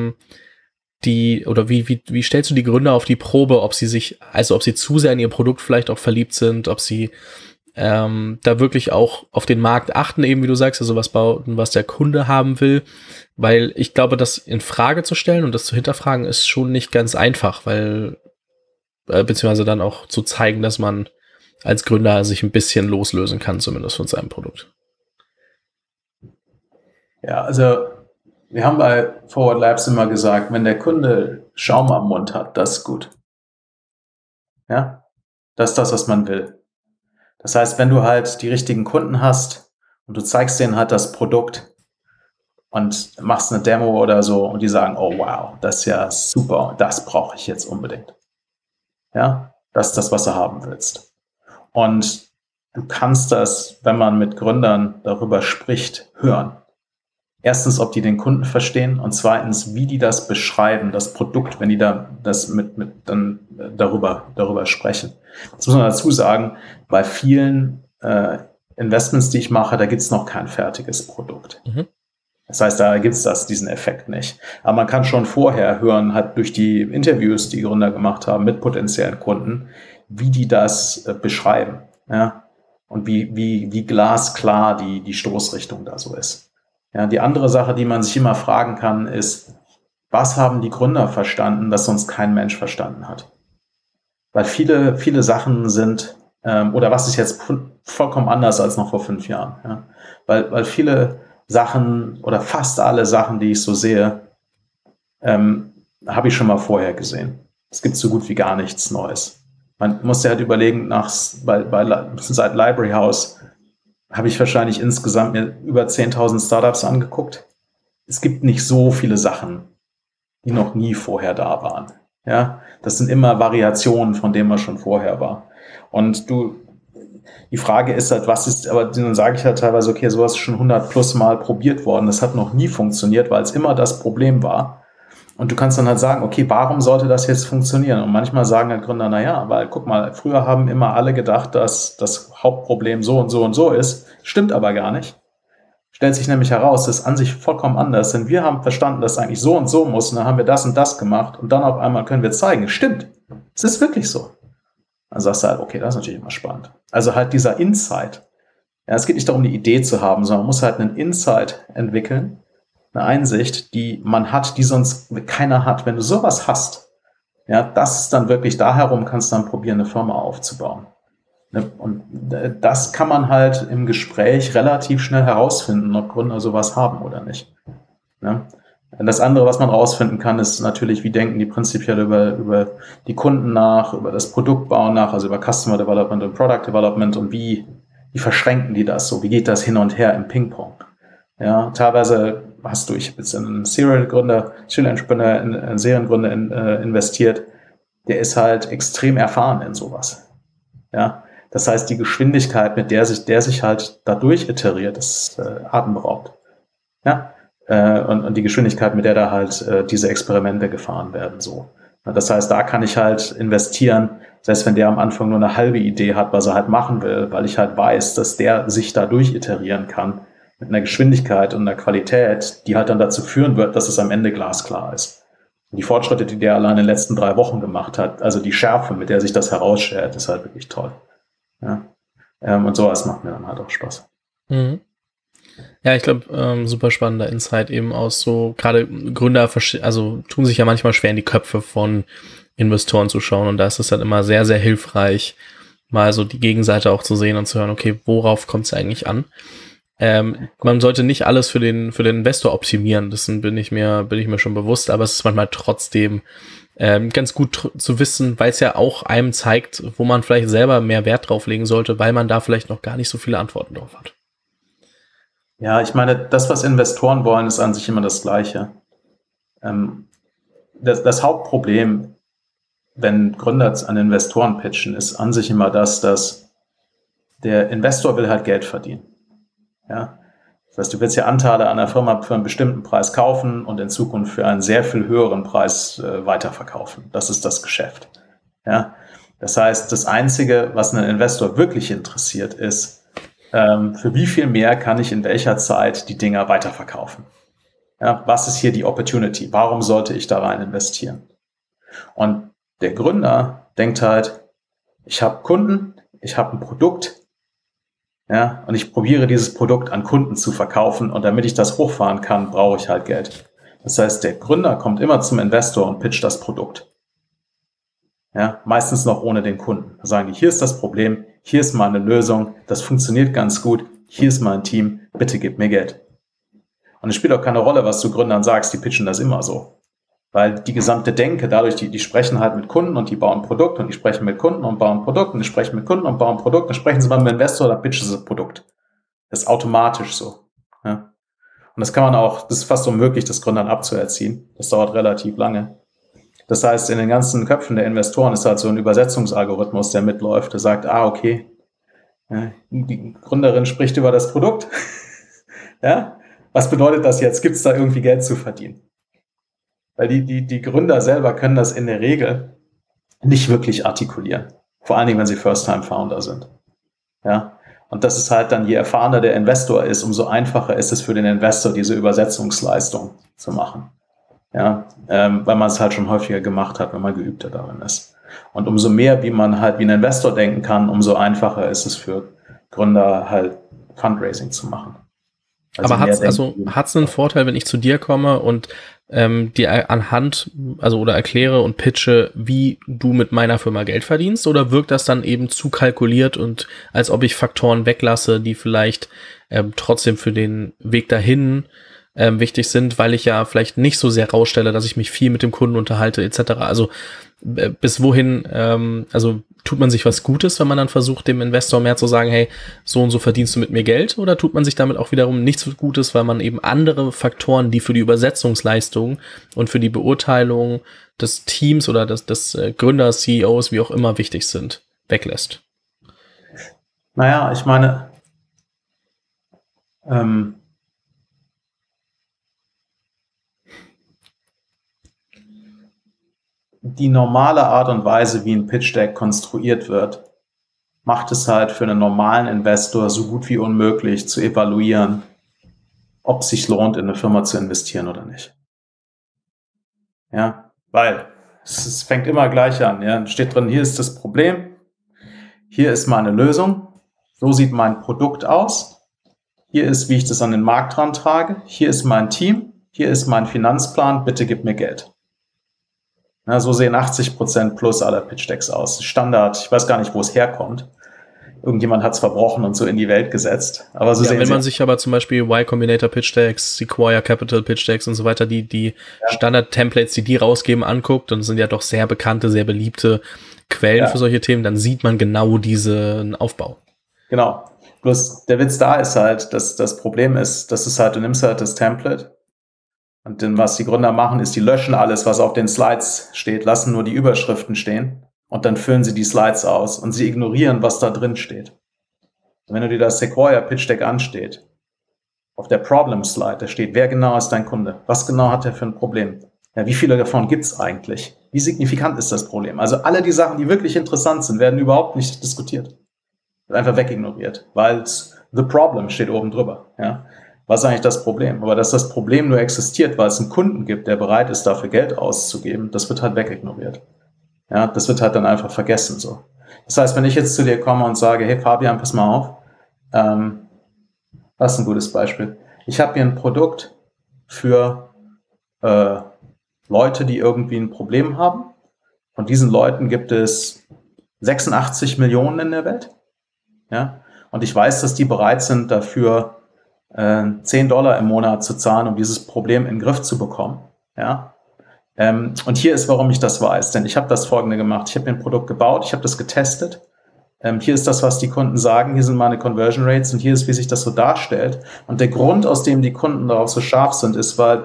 wie stellst du die Gründer auf die Probe, ob sie zu sehr in ihr Produkt vielleicht auch verliebt sind, ob sie da wirklich auch auf den Markt achten, eben wie du sagst, also was bauen, was der Kunde haben will, weil ich glaube, das in Frage zu stellen und das zu hinterfragen ist schon nicht ganz einfach, weil beziehungsweise dann auch zu zeigen, dass man als Gründer sich ein bisschen loslösen kann, zumindest von seinem Produkt. Ja, also wir haben bei Forward Labs immer gesagt, wenn der Kunde Schaum am Mund hat, das ist gut. Ja, das ist das, was man will. Das heißt, wenn du halt die richtigen Kunden hast und du zeigst denen halt das Produkt und machst eine Demo oder so und die sagen, oh wow, das ist ja super, das brauche ich jetzt unbedingt. Ja, das ist das, was du haben willst. Und du kannst das, wenn man mit Gründern darüber spricht, hören. Erstens, ob die den Kunden verstehen und zweitens, wie die das beschreiben, das Produkt, wenn die da das dann darüber sprechen. Das muss man dazu sagen, bei vielen Investments, die ich mache, da gibt es noch kein fertiges Produkt. Mhm. Das heißt, da gibt es diesen Effekt nicht. Aber man kann schon vorher hören, halt durch die Interviews, die Gründer gemacht haben mit potenziellen Kunden, wie die das beschreiben. Ja? Und wie glasklar die Stoßrichtung da so ist. Ja, die andere Sache, die man sich immer fragen kann, ist, was haben die Gründer verstanden, das sonst kein Mensch verstanden hat? Weil viele Sachen sind, oder was ist jetzt vollkommen anders als noch vor 5 Jahren? Ja? Weil viele Sachen oder fast alle Sachen, die ich so sehe, habe ich schon mal vorher gesehen. Es gibt so gut wie gar nichts Neues. Man muss ja halt überlegen, seit Library House habe ich wahrscheinlich insgesamt mir über 10.000 Startups angeguckt. Es gibt nicht so viele Sachen, die noch nie vorher da waren. Ja, das sind immer Variationen von dem, was schon vorher war. Und die Frage ist halt, aber dann sage ich halt teilweise, okay, sowas ist schon 100 plus Mal probiert worden. Das hat noch nie funktioniert, weil es immer das Problem war. Und du kannst dann halt sagen, okay, warum sollte das jetzt funktionieren? Und manchmal sagen halt Gründer, naja, weil guck mal, früher haben immer alle gedacht, dass das Hauptproblem so und so und so ist. Stimmt aber gar nicht. Stellt sich nämlich heraus, das ist an sich vollkommen anders, denn wir haben verstanden, dass es eigentlich so und so muss und dann haben wir das und das gemacht und dann auf einmal können wir zeigen, stimmt, es ist wirklich so. Dann sagst du halt, okay, das ist natürlich immer spannend. Also halt dieser Insight. Ja, es geht nicht darum, die Idee zu haben, sondern man muss halt einen Insight entwickeln, eine Einsicht, die man hat, die sonst keiner hat. Wenn du sowas hast, ja, das ist dann wirklich da herum, kannst du dann probieren, eine Firma aufzubauen. Und das kann man halt im Gespräch relativ schnell herausfinden, ob Gründer sowas haben oder nicht. Ja. Das andere, was man rausfinden kann, ist natürlich, wie denken die prinzipiell über die Kunden nach, über das Produktbauen nach, also über Customer Development und Product Development und wie verschränken die das so, wie geht das hin und her im Ping-Pong. Ja, teilweise ich habe jetzt in einen Seriengründer investiert, der ist halt extrem erfahren in sowas. Ja, das heißt, die Geschwindigkeit, mit der sich halt dadurch iteriert, ist atemberaubend. Ja, und die Geschwindigkeit, mit der da halt diese Experimente gefahren werden, so. Das heißt, da kann ich halt investieren, selbst wenn der am Anfang nur eine halbe Idee hat, was er halt machen will, weil ich halt weiß, dass der sich da durchiterieren kann mit einer Geschwindigkeit und einer Qualität, die halt dann dazu führen wird, dass es am Ende glasklar ist. Und die Fortschritte, die der allein in den letzten 3 Wochen gemacht hat, also die Schärfe, mit der sich das herausstellt, ist halt wirklich toll. Ja. Und sowas macht mir dann halt auch Spaß. Mhm. Ja, ich glaube, super spannender Insight eben aus so, gerade Gründer, also tun sich ja manchmal schwer in die Köpfe von Investoren zu schauen und da ist es halt immer sehr, sehr hilfreich, mal so die Gegenseite auch zu sehen und zu hören, okay, worauf kommt es eigentlich an? Man sollte nicht alles für den Investor optimieren, dessen bin ich mir schon bewusst, aber es ist manchmal trotzdem ganz gut zu wissen, weil es ja auch einem zeigt, wo man vielleicht selber mehr Wert drauf legen sollte, weil man da vielleicht noch gar nicht so viele Antworten drauf hat. Ja, ich meine, das, was Investoren wollen, ist an sich immer das Gleiche. Das Hauptproblem, wenn Gründer an Investoren pitchen, ist an sich immer dass der Investor will halt Geld verdienen. Ja? Das heißt, du willst ja Anteile an der Firma für einen bestimmten Preis kaufen und in Zukunft für einen sehr viel höheren Preis weiterverkaufen. Das ist das Geschäft. Ja? Das heißt, das Einzige, was einen Investor wirklich interessiert, ist, für wie viel mehr kann ich in welcher Zeit die Dinger weiterverkaufen? Ja, was ist hier die Opportunity? Warum sollte ich da rein investieren? Und der Gründer denkt halt, ich habe Kunden, ich habe ein Produkt, ja, und ich probiere dieses Produkt an Kunden zu verkaufen und damit ich das hochfahren kann, brauche ich halt Geld. Das heißt, der Gründer kommt immer zum Investor und pitcht das Produkt. Ja, meistens noch ohne den Kunden. Da sagen die, hier ist das Problem, hier ist meine Lösung, das funktioniert ganz gut, hier ist mein Team, bitte gib mir Geld. Und es spielt auch keine Rolle, was du Gründern sagst, die pitchen das immer so. Weil die gesamte Denke, dadurch, die sprechen halt mit Kunden und die bauen Produkt und die sprechen mit Kunden und bauen Produkt und die sprechen mit Kunden und bauen Produkt, dann sprechen sie mal mit dem Investor, dann pitchen sie das Produkt. Das ist automatisch so. Ja. Und das kann man auch, das ist fast unmöglich, das Gründern abzuerziehen. Das dauert relativ lange. Das heißt, in den ganzen Köpfen der Investoren ist halt so ein Übersetzungsalgorithmus, der mitläuft, der sagt, okay, die Gründerin spricht über das Produkt. Ja, was bedeutet das jetzt? Gibt es da irgendwie Geld zu verdienen? Weil die Gründer selber können das in der Regel nicht wirklich artikulieren. Vor allen Dingen, wenn sie First-Time-Founder sind. Ja, und das ist halt dann, je erfahrener der Investor ist, umso einfacher ist es für den Investor, diese Übersetzungsleistung zu machen. Ja, weil man es halt schon häufiger gemacht hat, wenn man geübter darin ist. Und umso mehr, wie man halt wie ein Investor denken kann, umso einfacher ist es für Gründer halt Fundraising zu machen. Also aber hat's einen Vorteil, wenn ich zu dir komme und dir anhand, also oder erkläre und pitche, wie du mit meiner Firma Geld verdienst, oder wirkt das dann eben zu kalkuliert und als ob ich Faktoren weglasse, die vielleicht trotzdem für den Weg dahin wichtig sind, weil ich ja vielleicht nicht so sehr rausstelle, dass ich mich viel mit dem Kunden unterhalte etc. Also bis wohin, also tut man sich was Gutes, wenn man dann versucht, dem Investor mehr zu sagen, hey, so und so verdienst du mit mir Geld, oder tut man sich damit auch wiederum nichts Gutes, weil man eben andere Faktoren, die für die Übersetzungsleistung und für die Beurteilung des Teams oder des Gründers, CEOs, wie auch immer wichtig sind, weglässt? Naja, ich meine, die normale Art und Weise, wie ein Pitch Deck konstruiert wird, macht es halt für einen normalen Investor so gut wie unmöglich zu evaluieren, ob es sich lohnt, in eine Firma zu investieren oder nicht. Ja, weil es fängt immer gleich an. Ja, steht drin, hier ist das Problem, hier ist meine Lösung, so sieht mein Produkt aus, hier ist, wie ich das an den Markt rantrage, hier ist mein Team, hier ist mein Finanzplan, bitte gib mir Geld. Na, so sehen 80% plus aller Pitch-Decks aus. Standard, ich weiß gar nicht, wo es herkommt. Irgendjemand hat es verbrochen und so in die Welt gesetzt. Aber so ja, sehen wenn man sich aber zum Beispiel Y Combinator Pitch Decks, Sequoia Capital Pitch Decks und so weiter, die Standard-Templates, die rausgeben, anguckt, und sind ja doch sehr bekannte, sehr beliebte Quellen für solche Themen, dann sieht man genau diesen Aufbau. Genau. Bloß der Witz da ist halt, dass das Problem ist, dass es halt, du nimmst halt das Template, und dann, was die Gründer machen, ist, die löschen alles, was auf den Slides steht, lassen nur die Überschriften stehen, und dann füllen sie die Slides aus und sie ignorieren, was da drin steht. Und wenn du dir das Sequoia Pitch Deck ansteht, auf der Problem Slide, da steht, wer genau ist dein Kunde? Was genau hat er für ein Problem? Ja, wie viele davon gibt's eigentlich? Wie signifikant ist das Problem? Also alle die Sachen, die wirklich interessant sind, werden überhaupt nicht diskutiert. Wird einfach wegignoriert, weil the problem steht oben drüber. Ja? Was ist eigentlich das Problem? Aber dass das Problem nur existiert, weil es einen Kunden gibt, der bereit ist, dafür Geld auszugeben, das wird halt wegignoriert. Ja, das wird halt dann einfach vergessen so. Das heißt, wenn ich jetzt zu dir komme und sage, hey Fabian, pass mal auf, das ist ein gutes Beispiel. Ich habe hier ein Produkt für Leute, die irgendwie ein Problem haben. Von diesen Leuten gibt es 86 Millionen in der Welt. Ja? Und ich weiß, dass die bereit sind, dafür $10 im Monat zu zahlen, um dieses Problem in den Griff zu bekommen. Ja? Und hier ist, warum ich das weiß. Denn ich habe das Folgende gemacht. Ich habe mir ein Produkt gebaut, ich habe das getestet. Hier ist das, was die Kunden sagen, hier sind meine Conversion Rates und hier ist, wie sich das so darstellt. Und der Grund, aus dem die Kunden darauf so scharf sind, ist, weil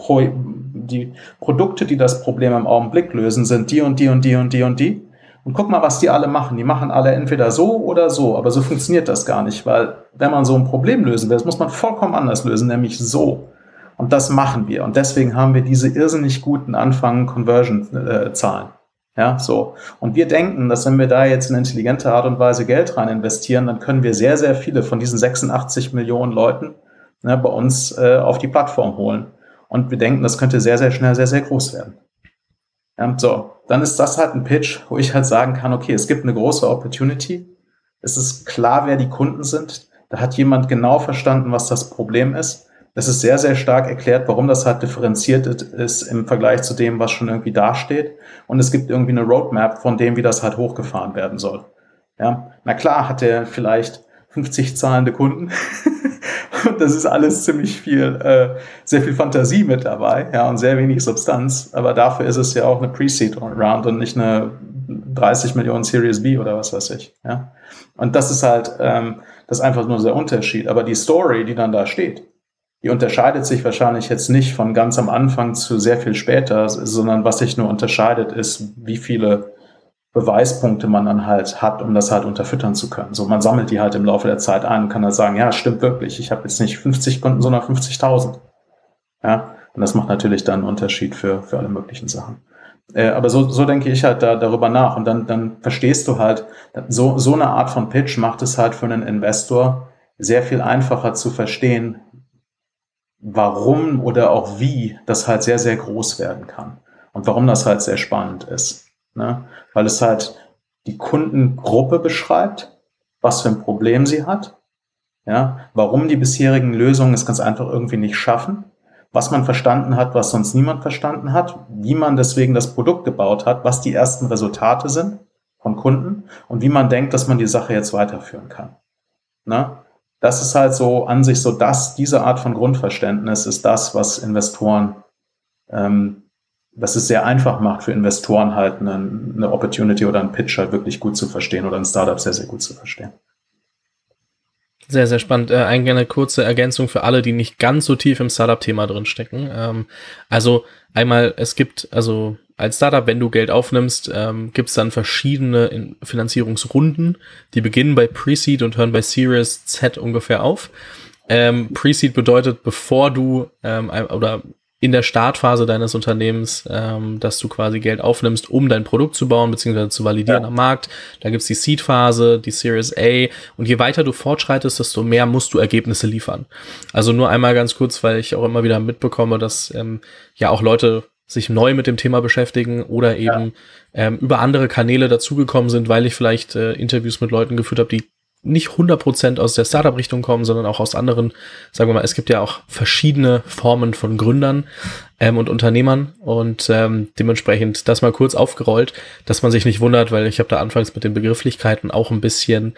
die Produkte, die das Problem im Augenblick lösen, sind die und die und die und die und die. Und guck mal, was die alle machen. Die machen alle entweder so oder so, aber so funktioniert das gar nicht, weil wenn man so ein Problem lösen will, das muss man vollkommen anders lösen, nämlich so. Und das machen wir. Und deswegen haben wir diese irrsinnig guten Conversion-Zahlen. Ja, so. Und wir denken, dass wenn wir da jetzt in intelligente Art und Weise Geld rein investieren, dann können wir sehr, sehr viele von diesen 86 Millionen Leuten bei uns auf die Plattform holen. Und wir denken, das könnte sehr, sehr schnell sehr, sehr groß werden. Ja, so, dann ist das halt ein Pitch, wo ich halt sagen kann, okay, es gibt eine große Opportunity. Es ist klar, wer die Kunden sind. Da hat jemand genau verstanden, was das Problem ist. Es ist sehr, sehr stark erklärt, warum das halt differenziert ist im Vergleich zu dem, was schon irgendwie dasteht. Und es gibt irgendwie eine Roadmap von dem, wie das halt hochgefahren werden soll. Ja, na klar hat er vielleicht 50 zahlende Kunden. Und das ist alles ziemlich viel, sehr viel Fantasie mit dabei, ja, und sehr wenig Substanz. Aber dafür ist es ja auch eine Pre-Seed-Round und nicht eine 30 Millionen Series B oder was weiß ich, ja. Und das ist halt, das ist einfach nur der Unterschied. Aber die Story, die dann da steht, die unterscheidet sich wahrscheinlich jetzt nicht von ganz am Anfang zu sehr viel später, sondern was sich nur unterscheidet, ist, wie viele Beweispunkte man dann halt hat, um das halt unterfüttern zu können. So, man sammelt die halt im Laufe der Zeit ein und kann dann sagen, ja, stimmt wirklich, ich habe jetzt nicht 50 Kunden, sondern 50.000. Ja, und das macht natürlich dann einen Unterschied für alle möglichen Sachen. Aber so denke ich halt darüber nach, und dann verstehst du halt, so eine Art von Pitch macht es halt für einen Investor sehr viel einfacher zu verstehen, warum oder auch wie das halt sehr, sehr groß werden kann und warum das halt sehr spannend ist. Ne? Weil es halt die Kundengruppe beschreibt, was für ein Problem sie hat, ja, warum die bisherigen Lösungen es ganz einfach irgendwie nicht schaffen, was man verstanden hat, was sonst niemand verstanden hat, wie man deswegen das Produkt gebaut hat, was die ersten Resultate sind von Kunden und wie man denkt, dass man die Sache jetzt weiterführen kann. Ne? Das ist halt so an sich so, dass diese Art von Grundverständnis ist das, was Investoren, was es sehr einfach macht für Investoren halt eine Opportunity oder einen Pitch halt wirklich gut zu verstehen oder ein Startup sehr, sehr gut zu verstehen. Sehr, sehr spannend. Eine kurze Ergänzung für alle, die nicht ganz so tief im Startup-Thema drinstecken. Also einmal, es gibt, also als Startup, wenn du Geld aufnimmst, gibt es dann verschiedene Finanzierungsrunden, die beginnen bei Pre-Seed und hören bei Series Z ungefähr auf. Pre-Seed bedeutet, bevor du oder in der Startphase deines Unternehmens, dass du quasi Geld aufnimmst, um dein Produkt zu bauen, beziehungsweise zu validieren am Markt. Da gibt's die Seed-Phase, die Series A. Und je weiter du fortschreitest, desto mehr musst du Ergebnisse liefern. Also nur einmal ganz kurz, weil ich auch immer wieder mitbekomme, dass ja auch Leute sich neu mit dem Thema beschäftigen oder eben über andere Kanäle dazugekommen sind, weil ich vielleicht Interviews mit Leuten geführt habe, die nicht 100% aus der Startup-Richtung kommen, sondern auch aus anderen, sagen wir mal, es gibt ja auch verschiedene Formen von Gründern und Unternehmern und dementsprechend das mal kurz aufgerollt, dass man sich nicht wundert, weil ich habe da anfangs mit den Begrifflichkeiten auch ein bisschen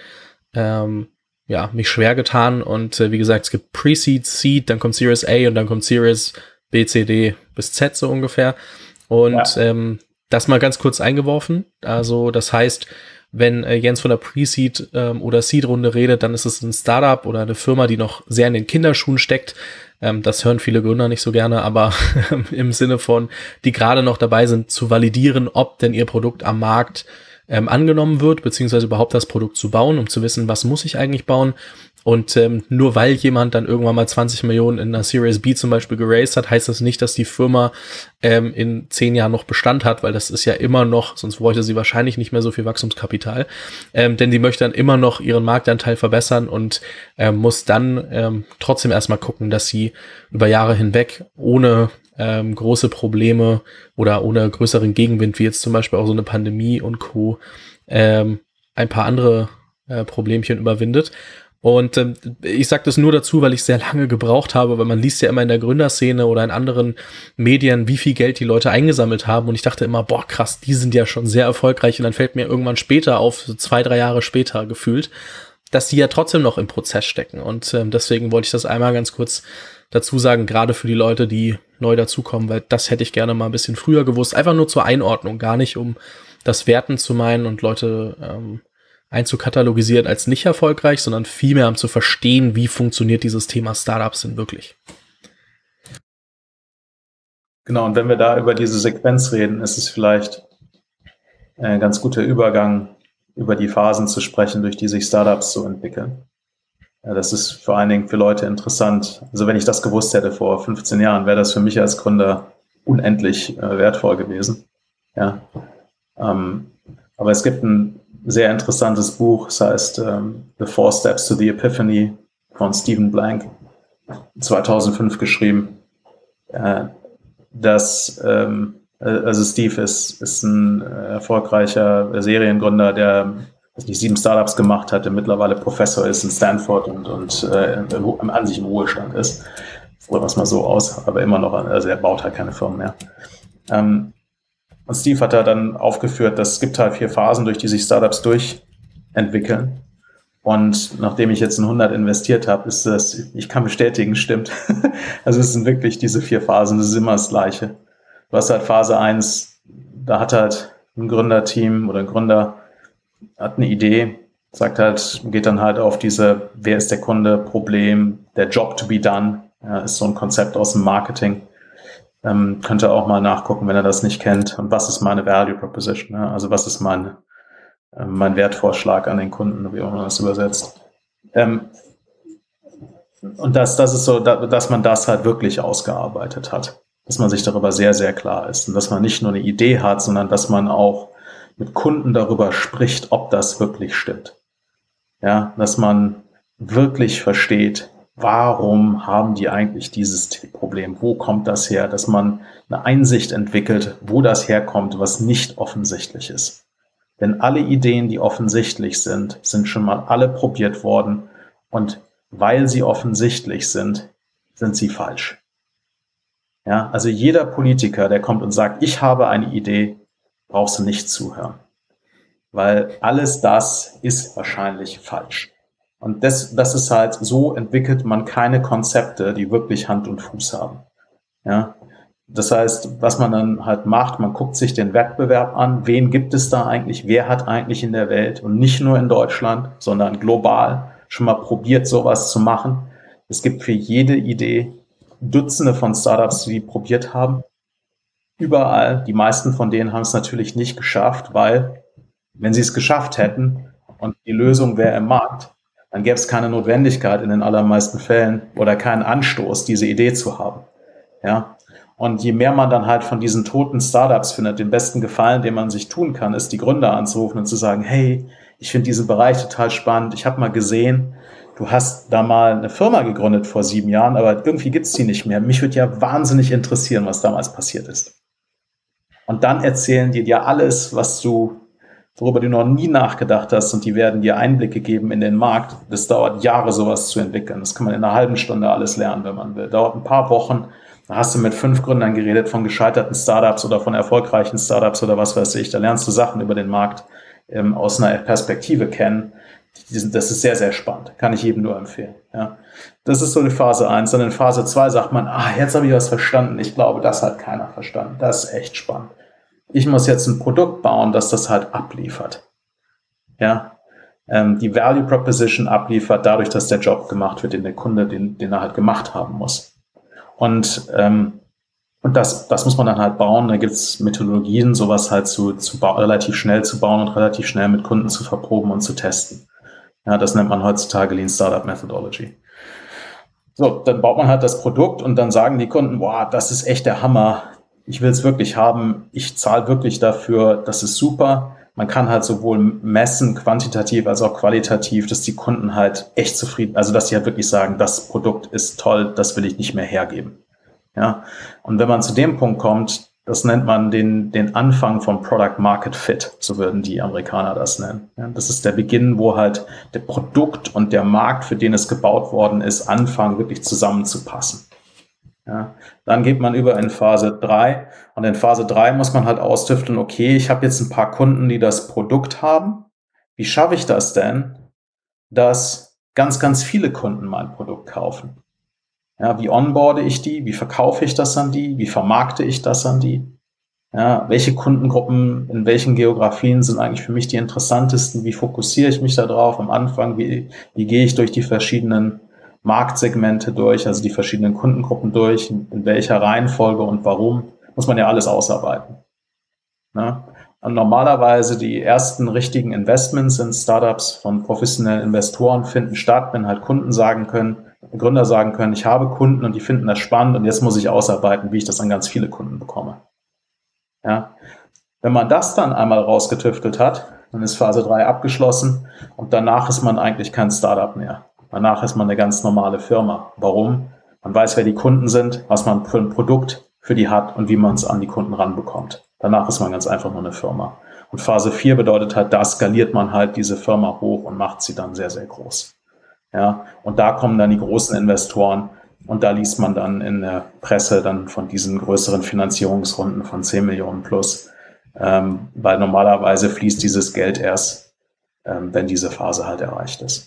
mich schwer getan und wie gesagt, es gibt Pre-Seed, Seed, dann kommt Series A und dann kommt Series B, C, D bis Z so ungefähr und das mal ganz kurz eingeworfen, also das heißt, wenn Jens von der Pre-Seed oder Seed-Runde redet, dann ist es ein Startup oder eine Firma, die noch sehr in den Kinderschuhen steckt. Das hören viele Gründer nicht so gerne, aber im Sinne von, die gerade noch dabei sind, zu validieren, ob denn ihr Produkt am Markt angenommen wird, beziehungsweise überhaupt das Produkt zu bauen, um zu wissen, was muss ich eigentlich bauen. Und nur weil jemand dann irgendwann mal 20 Millionen in einer Series B zum Beispiel geraced hat, heißt das nicht, dass die Firma in 10 Jahren noch Bestand hat, weil das ist ja immer noch, sonst bräuchte sie wahrscheinlich nicht mehr so viel Wachstumskapital, denn die möchte dann immer noch ihren Marktanteil verbessern und muss dann trotzdem erstmal gucken, dass sie über Jahre hinweg ohne große Probleme oder ohne größeren Gegenwind, wie jetzt zum Beispiel auch so eine Pandemie und Co., ein paar andere Problemchen überwindet. Und ich sage das nur dazu, weil ich sehr lange gebraucht habe, weil man liest ja immer in der Gründerszene oder in anderen Medien, wie viel Geld die Leute eingesammelt haben. Und ich dachte immer, boah, krass, die sind ja schon sehr erfolgreich. Und dann fällt mir irgendwann später auf, so 2-3 Jahre später gefühlt, dass die ja trotzdem noch im Prozess stecken. Und deswegen wollte ich das einmal ganz kurz dazu sagen, gerade für die Leute, die neu dazukommen, weil das hätte ich gerne mal ein bisschen früher gewusst. Einfach nur zur Einordnung, gar nicht um das Werten zu meinen und Leute einzukatalogisieren als nicht erfolgreich, sondern vielmehr um zu verstehen, wie funktioniert dieses Thema Startups denn wirklich. Genau, und wenn wir da über diese Sequenz reden, ist es vielleicht ein ganz guter Übergang, über die Phasen zu sprechen, durch die sich Startups so entwickeln. Ja, das ist vor allen Dingen für Leute interessant. Also wenn ich das gewusst hätte vor 15 Jahren, wäre das für mich als Gründer unendlich wertvoll gewesen. Ja. Aber es gibt ein sehr interessantes Buch, das heißt The 4 Steps to the Epiphany von Stephen Blank, 2005 geschrieben. Also Steve ist ein erfolgreicher Seriengründer, der 7 Startups gemacht hat, der mittlerweile Professor ist in Stanford und an sich im Ruhestand ist. Drücken wir es mal so aus, aber immer noch, also er baut halt keine Firmen mehr. Und Steve hat da dann aufgeführt, dass es gibt halt 4 Phasen, durch die sich Startups durchentwickeln. Und nachdem ich jetzt in 100 investiert habe, ist das, ich kann bestätigen, stimmt. Also es sind wirklich diese 4 Phasen, das ist immer das Gleiche. Du hast halt Phase 1, da hat halt ein Gründerteam oder ein Gründer hat eine Idee, sagt halt, geht dann halt auf diese, wer ist der Kunde, Problem, der Job to be done, ja, ist so ein Konzept aus dem Marketing. Könnt ihr auch mal nachgucken, wenn ihr das nicht kennt. Und was ist meine Value Proposition? Ja? Also was ist mein Wertvorschlag an den Kunden, wie auch immer man das übersetzt. Und das ist so, dass man das halt wirklich ausgearbeitet hat. Dass man sich darüber sehr, sehr klar ist. Und dass man nicht nur eine Idee hat, sondern dass man auch mit Kunden darüber spricht, ob das wirklich stimmt. Ja, dass man wirklich versteht, warum haben die eigentlich dieses Problem? Wo kommt das her? Dass man eine Einsicht entwickelt, wo das herkommt, was nicht offensichtlich ist. Denn alle Ideen, die offensichtlich sind, sind schon mal alle probiert worden. Und weil sie offensichtlich sind, sind sie falsch. Ja, also jeder Politiker, der kommt und sagt, ich habe eine Idee, brauchst du nicht zuhören. Weil alles das ist wahrscheinlich falsch. Und das ist halt, so entwickelt man keine Konzepte, die wirklich Hand und Fuß haben. Ja, das heißt, was man dann halt macht, man guckt sich den Wettbewerb an, wen gibt es da eigentlich, wer hat eigentlich in der Welt und nicht nur in Deutschland, sondern global schon mal probiert, sowas zu machen. Es gibt für jede Idee Dutzende von Startups, die probiert haben. Überall, die meisten von denen haben es natürlich nicht geschafft, weil, wenn sie es geschafft hätten und die Lösung wäre im Markt, dann gäbe es keine Notwendigkeit in den allermeisten Fällen oder keinen Anstoß, diese Idee zu haben. Ja. Und je mehr man dann halt von diesen toten Startups findet, den besten Gefallen, den man sich tun kann, ist, die Gründer anzurufen und zu sagen, hey, ich finde diesen Bereich total spannend. Ich habe mal gesehen, du hast da mal eine Firma gegründet vor 7 Jahren, aber irgendwie gibt's die nicht mehr. Mich würde ja wahnsinnig interessieren, was damals passiert ist. Und dann erzählen die dir alles, worüber du noch nie nachgedacht hast, und die werden dir Einblicke geben in den Markt. Das dauert Jahre, sowas zu entwickeln. Das kann man in einer halben Stunde alles lernen, wenn man will. Dauert ein paar Wochen. Da hast du mit 5 Gründern geredet, von gescheiterten Startups oder von erfolgreichen Startups oder was weiß ich. Da lernst du Sachen über den Markt aus einer Perspektive kennen. Das ist sehr, sehr spannend. Kann ich jedem nur empfehlen. Ja. Das ist so die Phase 1. Dann in Phase 2 sagt man, jetzt habe ich was verstanden. Ich glaube, das hat keiner verstanden. Das ist echt spannend. Ich muss jetzt ein Produkt bauen, das das halt abliefert. Ja, die Value Proposition abliefert, dadurch, dass der Job gemacht wird, den der Kunde, den er halt gemacht haben muss. Und das muss man dann halt bauen. Da gibt es Methodologien, sowas halt relativ schnell zu bauen und relativ schnell mit Kunden zu verproben und zu testen. Ja, das nennt man heutzutage Lean Startup Methodology. So, dann baut man halt das Produkt und dann sagen die Kunden, wow, das ist echt der Hammer. Ich will es wirklich haben, ich zahle wirklich dafür, das ist super. Man kann halt sowohl messen, quantitativ als auch qualitativ, dass die Kunden halt echt zufrieden, also dass sie halt wirklich sagen, das Produkt ist toll, das will ich nicht mehr hergeben. Ja, und wenn man zu dem Punkt kommt, das nennt man den Anfang von Product Market Fit, so würden die Amerikaner das nennen. Ja, das ist der Beginn, wo halt der Produkt und der Markt, für den es gebaut worden ist, anfangen wirklich zusammenzupassen. Ja, dann geht man über in Phase 3 und in Phase 3 muss man halt austüfteln, okay, ich habe jetzt ein paar Kunden, die das Produkt haben. Wie schaffe ich das denn, dass ganz, ganz viele Kunden mein Produkt kaufen? Ja, wie onboarde ich die? Wie verkaufe ich das an die? Wie vermarkte ich das an die? Ja, welche Kundengruppen in welchen Geografien sind eigentlich für mich die interessantesten? Wie fokussiere ich mich da drauf am Anfang? Wie gehe ich durch die verschiedenen Marktsegmente durch, also die verschiedenen Kundengruppen durch, in welcher Reihenfolge und warum, muss man ja alles ausarbeiten. Ne? Und normalerweise die ersten richtigen Investments in Startups von professionellen Investoren finden statt, wenn halt Gründer sagen können, ich habe Kunden und die finden das spannend und jetzt muss ich ausarbeiten, wie ich das an ganz viele Kunden bekomme. Ja? Wenn man das dann einmal rausgetüftelt hat, dann ist Phase 3 abgeschlossen und danach ist man eigentlich kein Startup mehr. Danach ist man eine ganz normale Firma. Warum? Man weiß, wer die Kunden sind, was man für ein Produkt für die hat und wie man es an die Kunden ranbekommt. Danach ist man ganz einfach nur eine Firma. Und Phase 4 bedeutet halt, da skaliert man halt diese Firma hoch und macht sie dann sehr, sehr groß. Ja, und da kommen dann die großen Investoren und da liest man dann in der Presse dann von diesen größeren Finanzierungsrunden von 10 Millionen plus, weil normalerweise fließt dieses Geld erst, wenn diese Phase halt erreicht ist.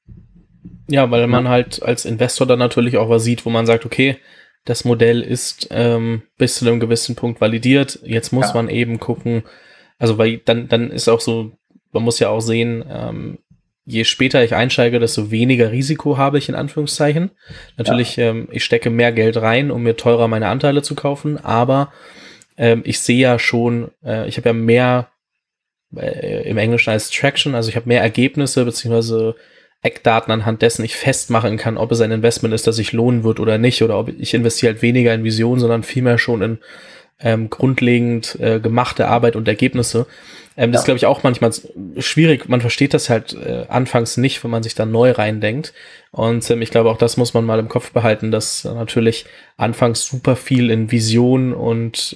Ja, weil man halt als Investor dann natürlich auch was sieht, wo man sagt, okay, das Modell ist bis zu einem gewissen Punkt validiert. Jetzt muss man eben gucken, also weil dann ist auch so, man muss ja auch sehen, je später ich einsteige, desto weniger Risiko habe ich in Anführungszeichen. Natürlich, ich stecke mehr Geld rein, um mir teurer meine Anteile zu kaufen, aber ich sehe ja schon, ich habe ja mehr, im Englischen heißt Traction, also ich habe mehr Ergebnisse beziehungsweise Eckdaten, anhand dessen ich festmachen kann, ob es ein Investment ist, das sich lohnen wird oder nicht, oder ob ich investiere halt weniger in Vision, sondern vielmehr schon in grundlegend gemachte Arbeit und Ergebnisse. Das ist, glaube ich, auch manchmal schwierig. Man versteht das halt anfangs nicht, wenn man sich da neu reindenkt. Und ich glaube, auch das muss man mal im Kopf behalten, dass natürlich anfangs super viel in Vision und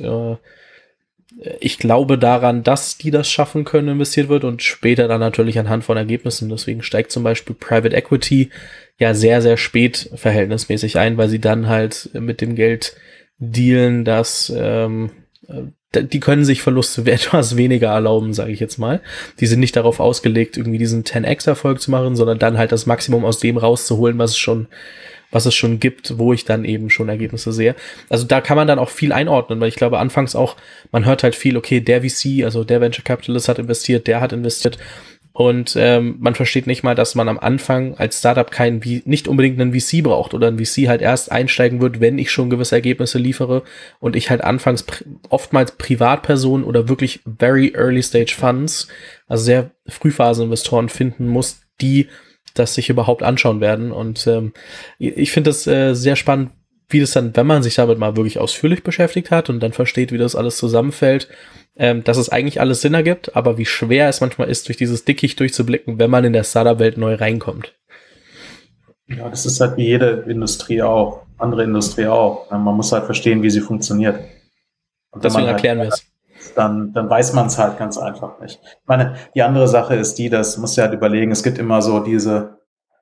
ich glaube daran, dass die das schaffen können, investiert wird und später dann natürlich anhand von Ergebnissen. Deswegen steigt zum Beispiel Private Equity ja sehr, sehr spät verhältnismäßig ein, weil sie dann halt mit dem Geld dealen, dass die können sich Verluste etwas weniger erlauben, sage ich jetzt mal. Die sind nicht darauf ausgelegt, irgendwie diesen 10x-Erfolg zu machen, sondern dann halt das Maximum aus dem rauszuholen, was es schon gibt, wo ich dann eben schon Ergebnisse sehe. Also da kann man dann auch viel einordnen, weil ich glaube anfangs auch, man hört halt viel, okay, der VC, also der Venture Capitalist hat investiert, der hat investiert und man versteht nicht mal, dass man am Anfang als Startup nicht unbedingt einen VC braucht oder ein VC halt erst einsteigen wird, wenn ich schon gewisse Ergebnisse liefere und ich halt anfangs oftmals Privatpersonen oder wirklich very early stage Funds, also sehr Frühphaseninvestoren finden muss, die das sich überhaupt anschauen werden. Und ich finde das sehr spannend, wie das dann, wenn man sich damit mal wirklich ausführlich beschäftigt hat und dann versteht, wie das alles zusammenfällt, dass es eigentlich alles Sinn ergibt, aber wie schwer es manchmal ist, durch dieses Dickicht durchzublicken, wenn man in der Startup-Welt neu reinkommt. Ja, das ist halt wie jede Industrie auch, andere Industrie auch. Man muss halt verstehen, wie sie funktioniert. Und deswegen erklären wir es. Dann weiß man es halt ganz einfach nicht. Ich meine, die andere Sache ist die, das muss ja halt überlegen, es gibt immer so diese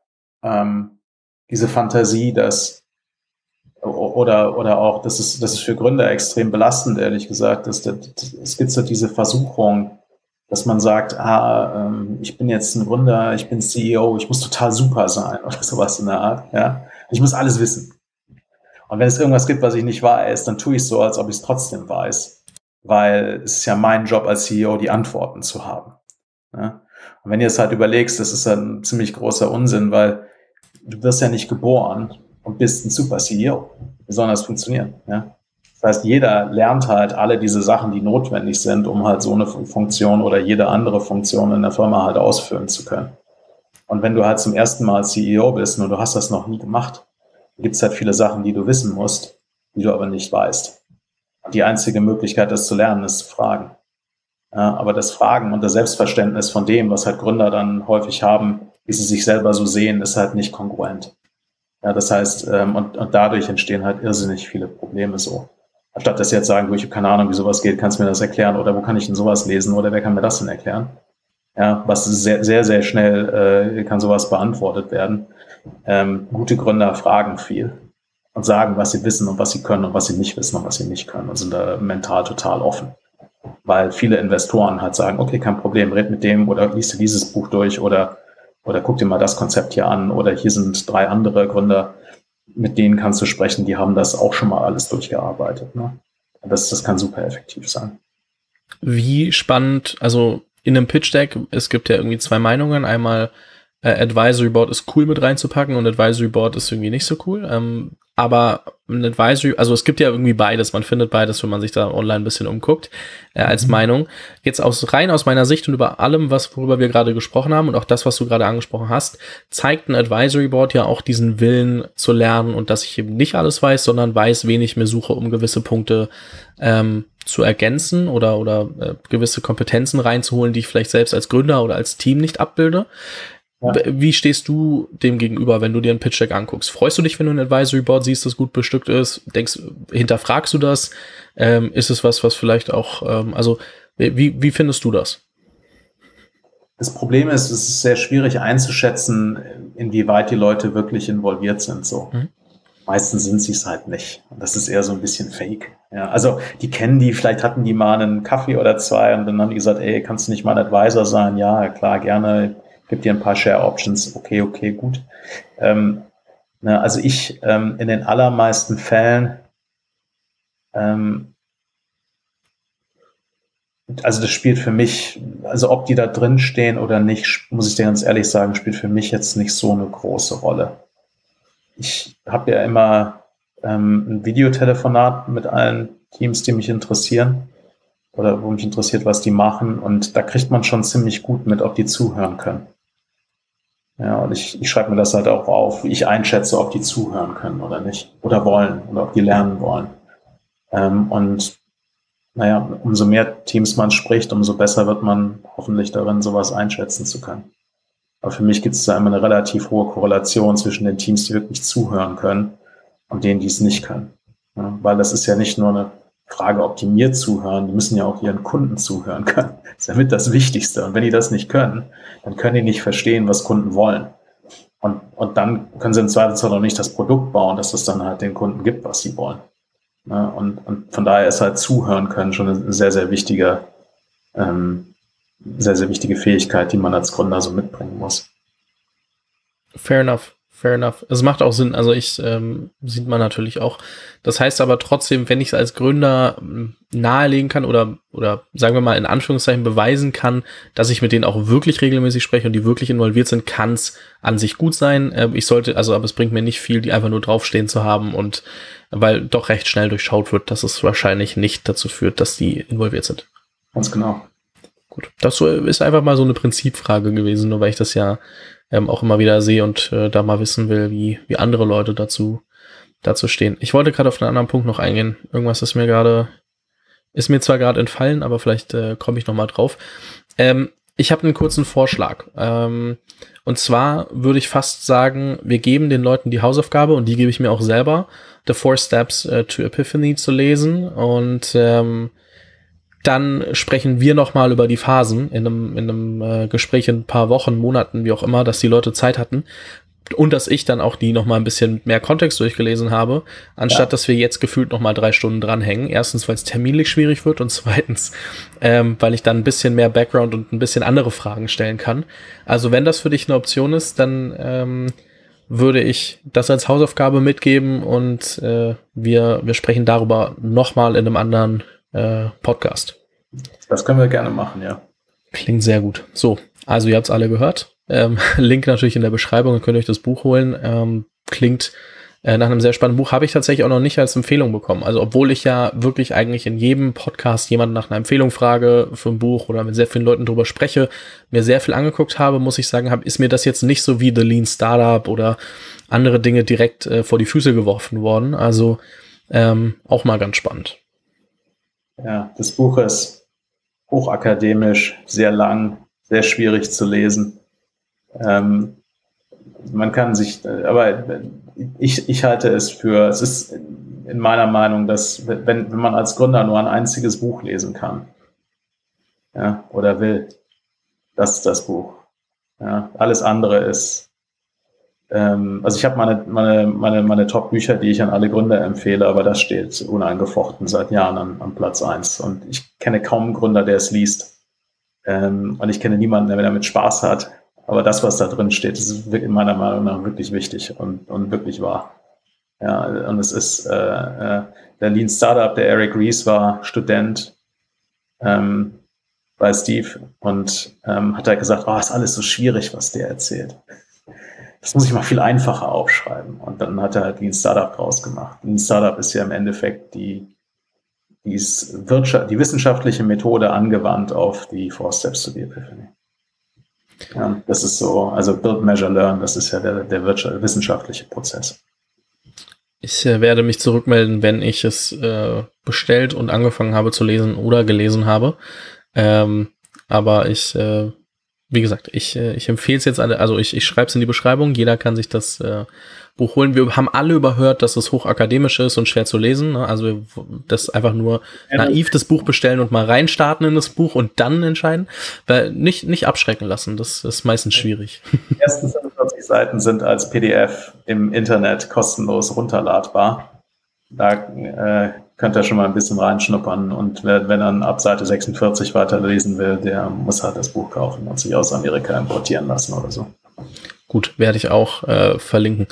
Fantasie, dass oder auch, das ist für Gründer extrem belastend, ehrlich gesagt. Es gibt so diese Versuchung, dass man sagt, ich bin jetzt ein Gründer, ich bin CEO, ich muss total super sein oder sowas in der Art. Ja? Ich muss alles wissen. Und wenn es irgendwas gibt, was ich nicht weiß, dann tue ich so, als ob ich es trotzdem weiß. Weil es ist ja mein Job als CEO, die Antworten zu haben. Ja? Und wenn ihr es halt überlegst, das ist ein ziemlich großer Unsinn, weil du wirst ja nicht geboren und bist ein super CEO. Wie soll das funktionieren? Ja? Das heißt, jeder lernt halt alle diese Sachen, die notwendig sind, um halt so eine Funktion oder jede andere Funktion in der Firma halt ausführen zu können. Und wenn du halt zum ersten Mal CEO bist und du hast das noch nie gemacht, gibt es halt viele Sachen, die du wissen musst, die du aber nicht weißt. Und die einzige Möglichkeit, das zu lernen, ist zu fragen. Ja, aber das Fragen und das Selbstverständnis von dem, was halt Gründer dann häufig haben, wie sie sich selber so sehen, ist halt nicht kongruent. Ja, das heißt, und dadurch entstehen halt irrsinnig viele Probleme so. Anstatt dass sie jetzt sagen, ich habe keine Ahnung, wie sowas geht, kannst du mir das erklären oder wo kann ich denn sowas lesen oder wer kann mir das denn erklären? Ja, was sehr, sehr, sehr schnell kann sowas beantwortet werden. Gute Gründer fragen viel und sagen, was sie wissen und was sie können und was sie nicht wissen und was sie nicht können und sind da mental total offen. Weil viele Investoren halt sagen, okay, kein Problem, red mit dem oder liest du dieses Buch durch oder guck dir mal das Konzept hier an oder hier sind 3 andere Gründer, mit denen kannst du sprechen, die haben das auch schon mal alles durchgearbeitet. Ne? Das kann super effektiv sein. Wie spannend, also in einem Pitch-Deck, es gibt ja irgendwie 2 Meinungen, einmal Advisory Board ist cool mit reinzupacken und Advisory Board ist irgendwie nicht so cool. Aber ein Advisory, also es gibt ja irgendwie beides, man findet beides, wenn man sich da online ein bisschen umguckt, als Meinung. Jetzt rein aus meiner Sicht und über allem, worüber wir gerade gesprochen haben und auch das, was du gerade angesprochen hast, zeigt ein Advisory Board ja auch diesen Willen zu lernen und dass ich eben nicht alles weiß, sondern weiß, wen ich mir suche, um gewisse Punkte zu ergänzen oder gewisse Kompetenzen reinzuholen, die ich vielleicht selbst als Gründer oder als Team nicht abbilde. Ja. Wie stehst du dem gegenüber, wenn du dir ein Pitch-Deck anguckst? Freust du dich, wenn du ein Advisory Board siehst, das gut bestückt ist? Hinterfragst du das? Ist es was vielleicht auch, also wie findest du das? Das Problem ist, es ist sehr schwierig einzuschätzen, inwieweit die Leute wirklich involviert sind. So. Meistens sind sie es halt nicht. Das ist eher so ein bisschen fake. Ja, also die kennen die, vielleicht hatten die mal einen Kaffee oder 2 und dann haben die gesagt, ey, kannst du nicht mal ein Advisor sein? Ja, klar, gerne. Gib dir ein paar Share Options. Okay, gut. Also ich in den allermeisten Fällen, also das spielt für mich, also ob die da drin stehen oder nicht, muss ich dir ganz ehrlich sagen, spielt für mich jetzt nicht so eine große Rolle. Ich habe ja immer ein Videotelefonat mit allen Teams, die mich interessieren oder wo mich interessiert, was die machen. Und da kriegt man schon ziemlich gut mit, ob die zuhören können. Ja, und ich schreibe mir das halt auch auf, wie ich einschätze, ob die zuhören können oder nicht. Oder wollen oder ob die lernen wollen. Und naja, umso mehr Teams man spricht, umso besser wird man hoffentlich darin, sowas einschätzen zu können. Aber für mich gibt es da immer eine relativ hohe Korrelation zwischen den Teams, die wirklich zuhören können und denen, die es nicht können. Ja, weil das ist ja nicht nur eine Frage, ob die mir zuhören, die müssen ja auch ihren Kunden zuhören können. Das ist ja mit das Wichtigste. Und wenn die das nicht können, dann können die nicht verstehen, was Kunden wollen. Und dann können sie im Zweifelsfall auch nicht das Produkt bauen, dass es dann halt den Kunden gibt, was sie wollen. Ne? Und von daher ist halt zuhören können schon eine sehr, sehr wichtige Fähigkeit, die man als Gründer so mitbringen muss. Fair enough. Fair enough. Es macht auch Sinn. Also sieht man natürlich auch. Das heißt aber trotzdem, wenn ich es als Gründer nahelegen kann oder sagen wir mal in Anführungszeichen beweisen kann, dass ich mit denen auch wirklich regelmäßig spreche und die wirklich involviert sind, kann es an sich gut sein. Aber es bringt mir nicht viel, die einfach nur draufstehen zu haben und weil doch recht schnell durchschaut wird, dass es wahrscheinlich nicht dazu führt, dass die involviert sind. Ganz genau. Gut. Das ist einfach mal so eine Prinzipfrage gewesen, nur weil ich das ja auch immer wieder sehe und da mal wissen will, wie andere Leute dazu stehen. Ich wollte gerade auf einen anderen Punkt noch eingehen. Irgendwas ist mir zwar gerade entfallen, aber vielleicht komme ich noch mal drauf. Ich habe einen kurzen Vorschlag. Und zwar würde ich fast sagen, wir geben den Leuten die Hausaufgabe und die gebe ich mir auch selber, The 4 Steps to Epiphany zu lesen und dann sprechen wir nochmal über die Phasen in einem Gespräch in ein paar Wochen, Monaten, wie auch immer, dass die Leute Zeit hatten und dass ich dann auch die nochmal ein bisschen mehr Kontext durchgelesen habe, anstatt dass wir jetzt gefühlt nochmal 3 Stunden dranhängen. Erstens, weil es terminlich schwierig wird und zweitens, weil ich dann ein bisschen mehr Background und ein bisschen andere Fragen stellen kann. Also wenn das für dich eine Option ist, dann würde ich das als Hausaufgabe mitgeben und wir sprechen darüber nochmal in einem anderen Podcast. Das können wir gerne machen, ja. Klingt sehr gut. So, also ihr habt es alle gehört. Link natürlich in der Beschreibung, dann könnt ihr euch das Buch holen. Klingt nach einem sehr spannenden Buch. Habe ich tatsächlich auch noch nicht als Empfehlung bekommen. Also obwohl ich ja wirklich eigentlich in jedem Podcast jemanden nach einer Empfehlung frage für ein Buch oder mit sehr vielen Leuten drüber spreche, mir sehr viel angeguckt habe, muss ich sagen, ist mir das jetzt nicht so wie The Lean Startup oder andere Dinge direkt vor die Füße geworfen worden. Also auch mal ganz spannend. Ja, das Buch ist hochakademisch, sehr lang, sehr schwierig zu lesen. Man kann sich, aber ich halte es ist in meiner Meinung, dass wenn man als Gründer nur ein einziges Buch lesen kann, ja, oder will, das ist das Buch. Ja, alles andere ist, also ich habe meine Top-Bücher, die ich an alle Gründer empfehle, aber das steht uneingefochten seit Jahren an Platz 1 und ich kenne kaum einen Gründer, der es liest. Und ich kenne niemanden, der damit Spaß hat. Aber das, was da drin steht, ist in meiner Meinung nach wirklich wichtig und wirklich wahr. Ja, und es ist der Lean Startup, der Eric Ries war Student bei Steve und hat halt gesagt, ist alles so schwierig, was der erzählt. Das muss ich mal viel einfacher aufschreiben. Und dann hat er halt Lean Startup draus gemacht. Lean Startup ist ja im Endeffekt die wissenschaftliche Methode angewandt auf die 4 Steps to the Epiphany. Ja, das ist so, also Build, Measure, Learn, das ist ja der wissenschaftliche Prozess. Ich werde mich zurückmelden, wenn ich es bestellt und angefangen habe zu lesen oder gelesen habe. Aber wie gesagt, ich empfehle es jetzt alle, also ich schreibe es in die Beschreibung, jeder kann sich das Buch holen. Wir haben alle überhört, dass es hochakademisch ist und schwer zu lesen. Ne? Also das einfach nur naiv das Buch bestellen und mal reinstarten in das Buch und dann entscheiden. Weil nicht abschrecken lassen, das ist meistens schwierig. Die ersten 45 Seiten sind als PDF im Internet kostenlos runterladbar. Da könnt ihr schon mal ein bisschen reinschnuppern und wer dann ab Seite 46 weiterlesen will, der muss halt das Buch kaufen und sich aus Amerika importieren lassen oder so. Gut, werde ich auch verlinken.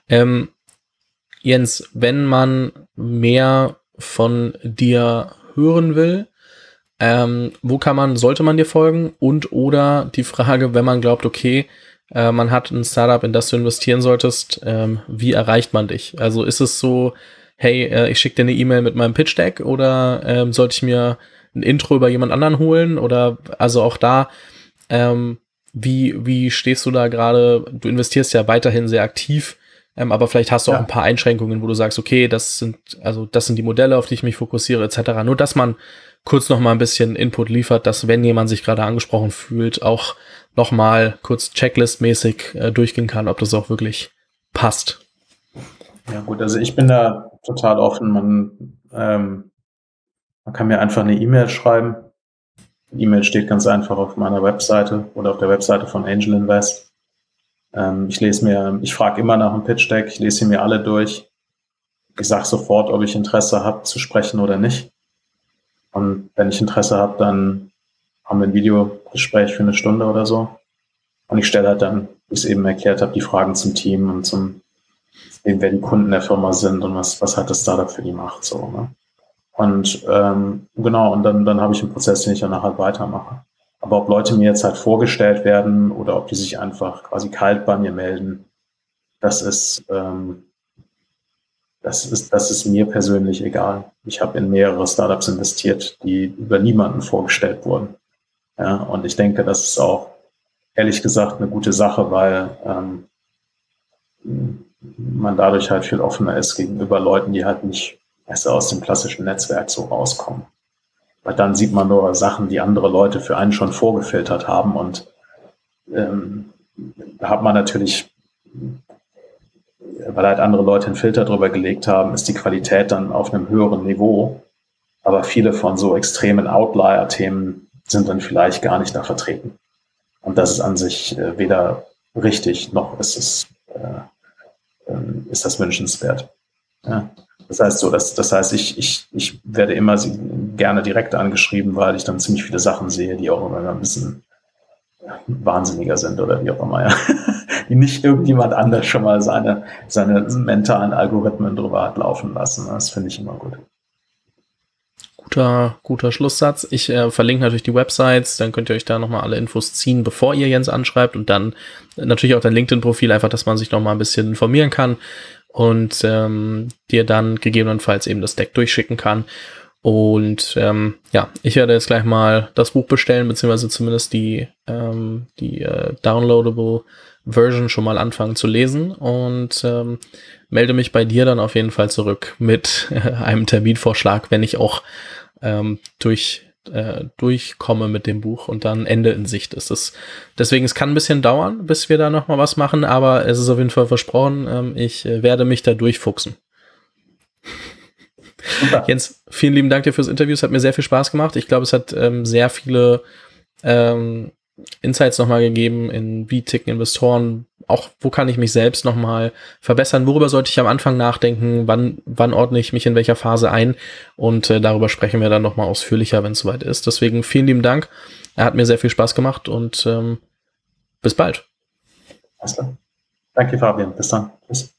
Jens, wenn man mehr von dir hören will, sollte man dir folgen? Und oder die Frage, wenn man glaubt, okay, man hat ein Startup, in das du investieren solltest, wie erreicht man dich? Also ist es so, hey, ich schicke dir eine E-Mail mit meinem Pitch-Deck oder sollte ich mir ein Intro über jemand anderen holen? Oder also auch da, wie stehst du da gerade? Du investierst ja weiterhin sehr aktiv, aber vielleicht hast du auch ein paar Einschränkungen, wo du sagst, okay, das sind die Modelle, auf die ich mich fokussiere, etc. Nur, dass man kurz noch mal ein bisschen Input liefert, dass, wenn jemand sich gerade angesprochen fühlt, auch noch mal kurz checklistmäßig durchgehen kann, ob das auch wirklich passt. Ja gut, also ich bin da total offen. Man kann mir einfach eine E-Mail schreiben. Die E-Mail steht ganz einfach auf meiner Webseite oder auf der Webseite von Angel Invest. Ich frage immer nach einem Pitch-Deck, ich lese sie mir alle durch. ich sage sofort, ob ich Interesse habe zu sprechen oder nicht. Und wenn ich Interesse habe, dann haben wir ein Videogespräch für 1 Stunde oder so. Und ich stelle halt dann, wie ich es eben erklärt habe, die Fragen zum Team und zum, eben wer die Kunden der Firma sind und was halt das Startup für die macht. So, ne? Und genau, und dann habe ich einen Prozess, den ich danach halt weitermache. Aber ob Leute mir jetzt halt vorgestellt werden oder ob die sich einfach quasi kalt bei mir melden, das ist mir persönlich egal. Ich habe in mehrere Startups investiert, die über niemanden vorgestellt wurden. Ja, und ich denke, das ist auch ehrlich gesagt eine gute Sache, weil man dadurch halt viel offener ist gegenüber Leuten, die halt nicht erst aus dem klassischen Netzwerk so rauskommen. Weil dann sieht man nur Sachen, die andere Leute für einen schon vorgefiltert haben und da hat man natürlich, weil halt andere Leute einen Filter drüber gelegt haben, ist die Qualität dann auf einem höheren Niveau. Aber viele von so extremen Outlier-Themen sind dann vielleicht gar nicht da vertreten. Und das ist an sich weder richtig, noch ist das wünschenswert. Ja. Das heißt, ich werde immer gerne direkt angeschrieben, weil ich dann ziemlich viele Sachen sehe, die auch immer ein bisschen wahnsinniger sind oder wie auch immer, ja. Die nicht irgendjemand anders schon mal seine mentalen Algorithmen drüber hat laufen lassen. Das finde ich immer gut. Guter Schlusssatz. Ich verlinke natürlich die Websites, dann könnt ihr euch da nochmal alle Infos ziehen, bevor ihr Jens anschreibt und dann natürlich auch dein LinkedIn-Profil, einfach, dass man sich nochmal ein bisschen informieren kann und dir dann gegebenenfalls eben das Deck durchschicken kann. Und ja, ich werde jetzt gleich mal das Buch bestellen, beziehungsweise zumindest die downloadable Version schon mal anfangen zu lesen und melde mich bei dir dann auf jeden Fall zurück mit einem Terminvorschlag, wenn ich auch durchkomme mit dem Buch und dann Ende in Sicht ist. Deswegen, es kann ein bisschen dauern, bis wir da nochmal was machen, aber es ist auf jeden Fall versprochen, ich werde mich da durchfuchsen. Super. Jens, vielen lieben Dank dir fürs Interview, es hat mir sehr viel Spaß gemacht. Ich glaube, es hat sehr viele Insights nochmal gegeben, in wie ticken Investoren, auch wo kann ich mich selbst nochmal verbessern, worüber sollte ich am Anfang nachdenken, wann ordne ich mich in welcher Phase ein und darüber sprechen wir dann nochmal ausführlicher, wenn es soweit ist. Deswegen vielen lieben Dank, er hat mir sehr viel Spaß gemacht und bis bald. Alles klar. Danke, Fabian. Bis dann. Tschüss.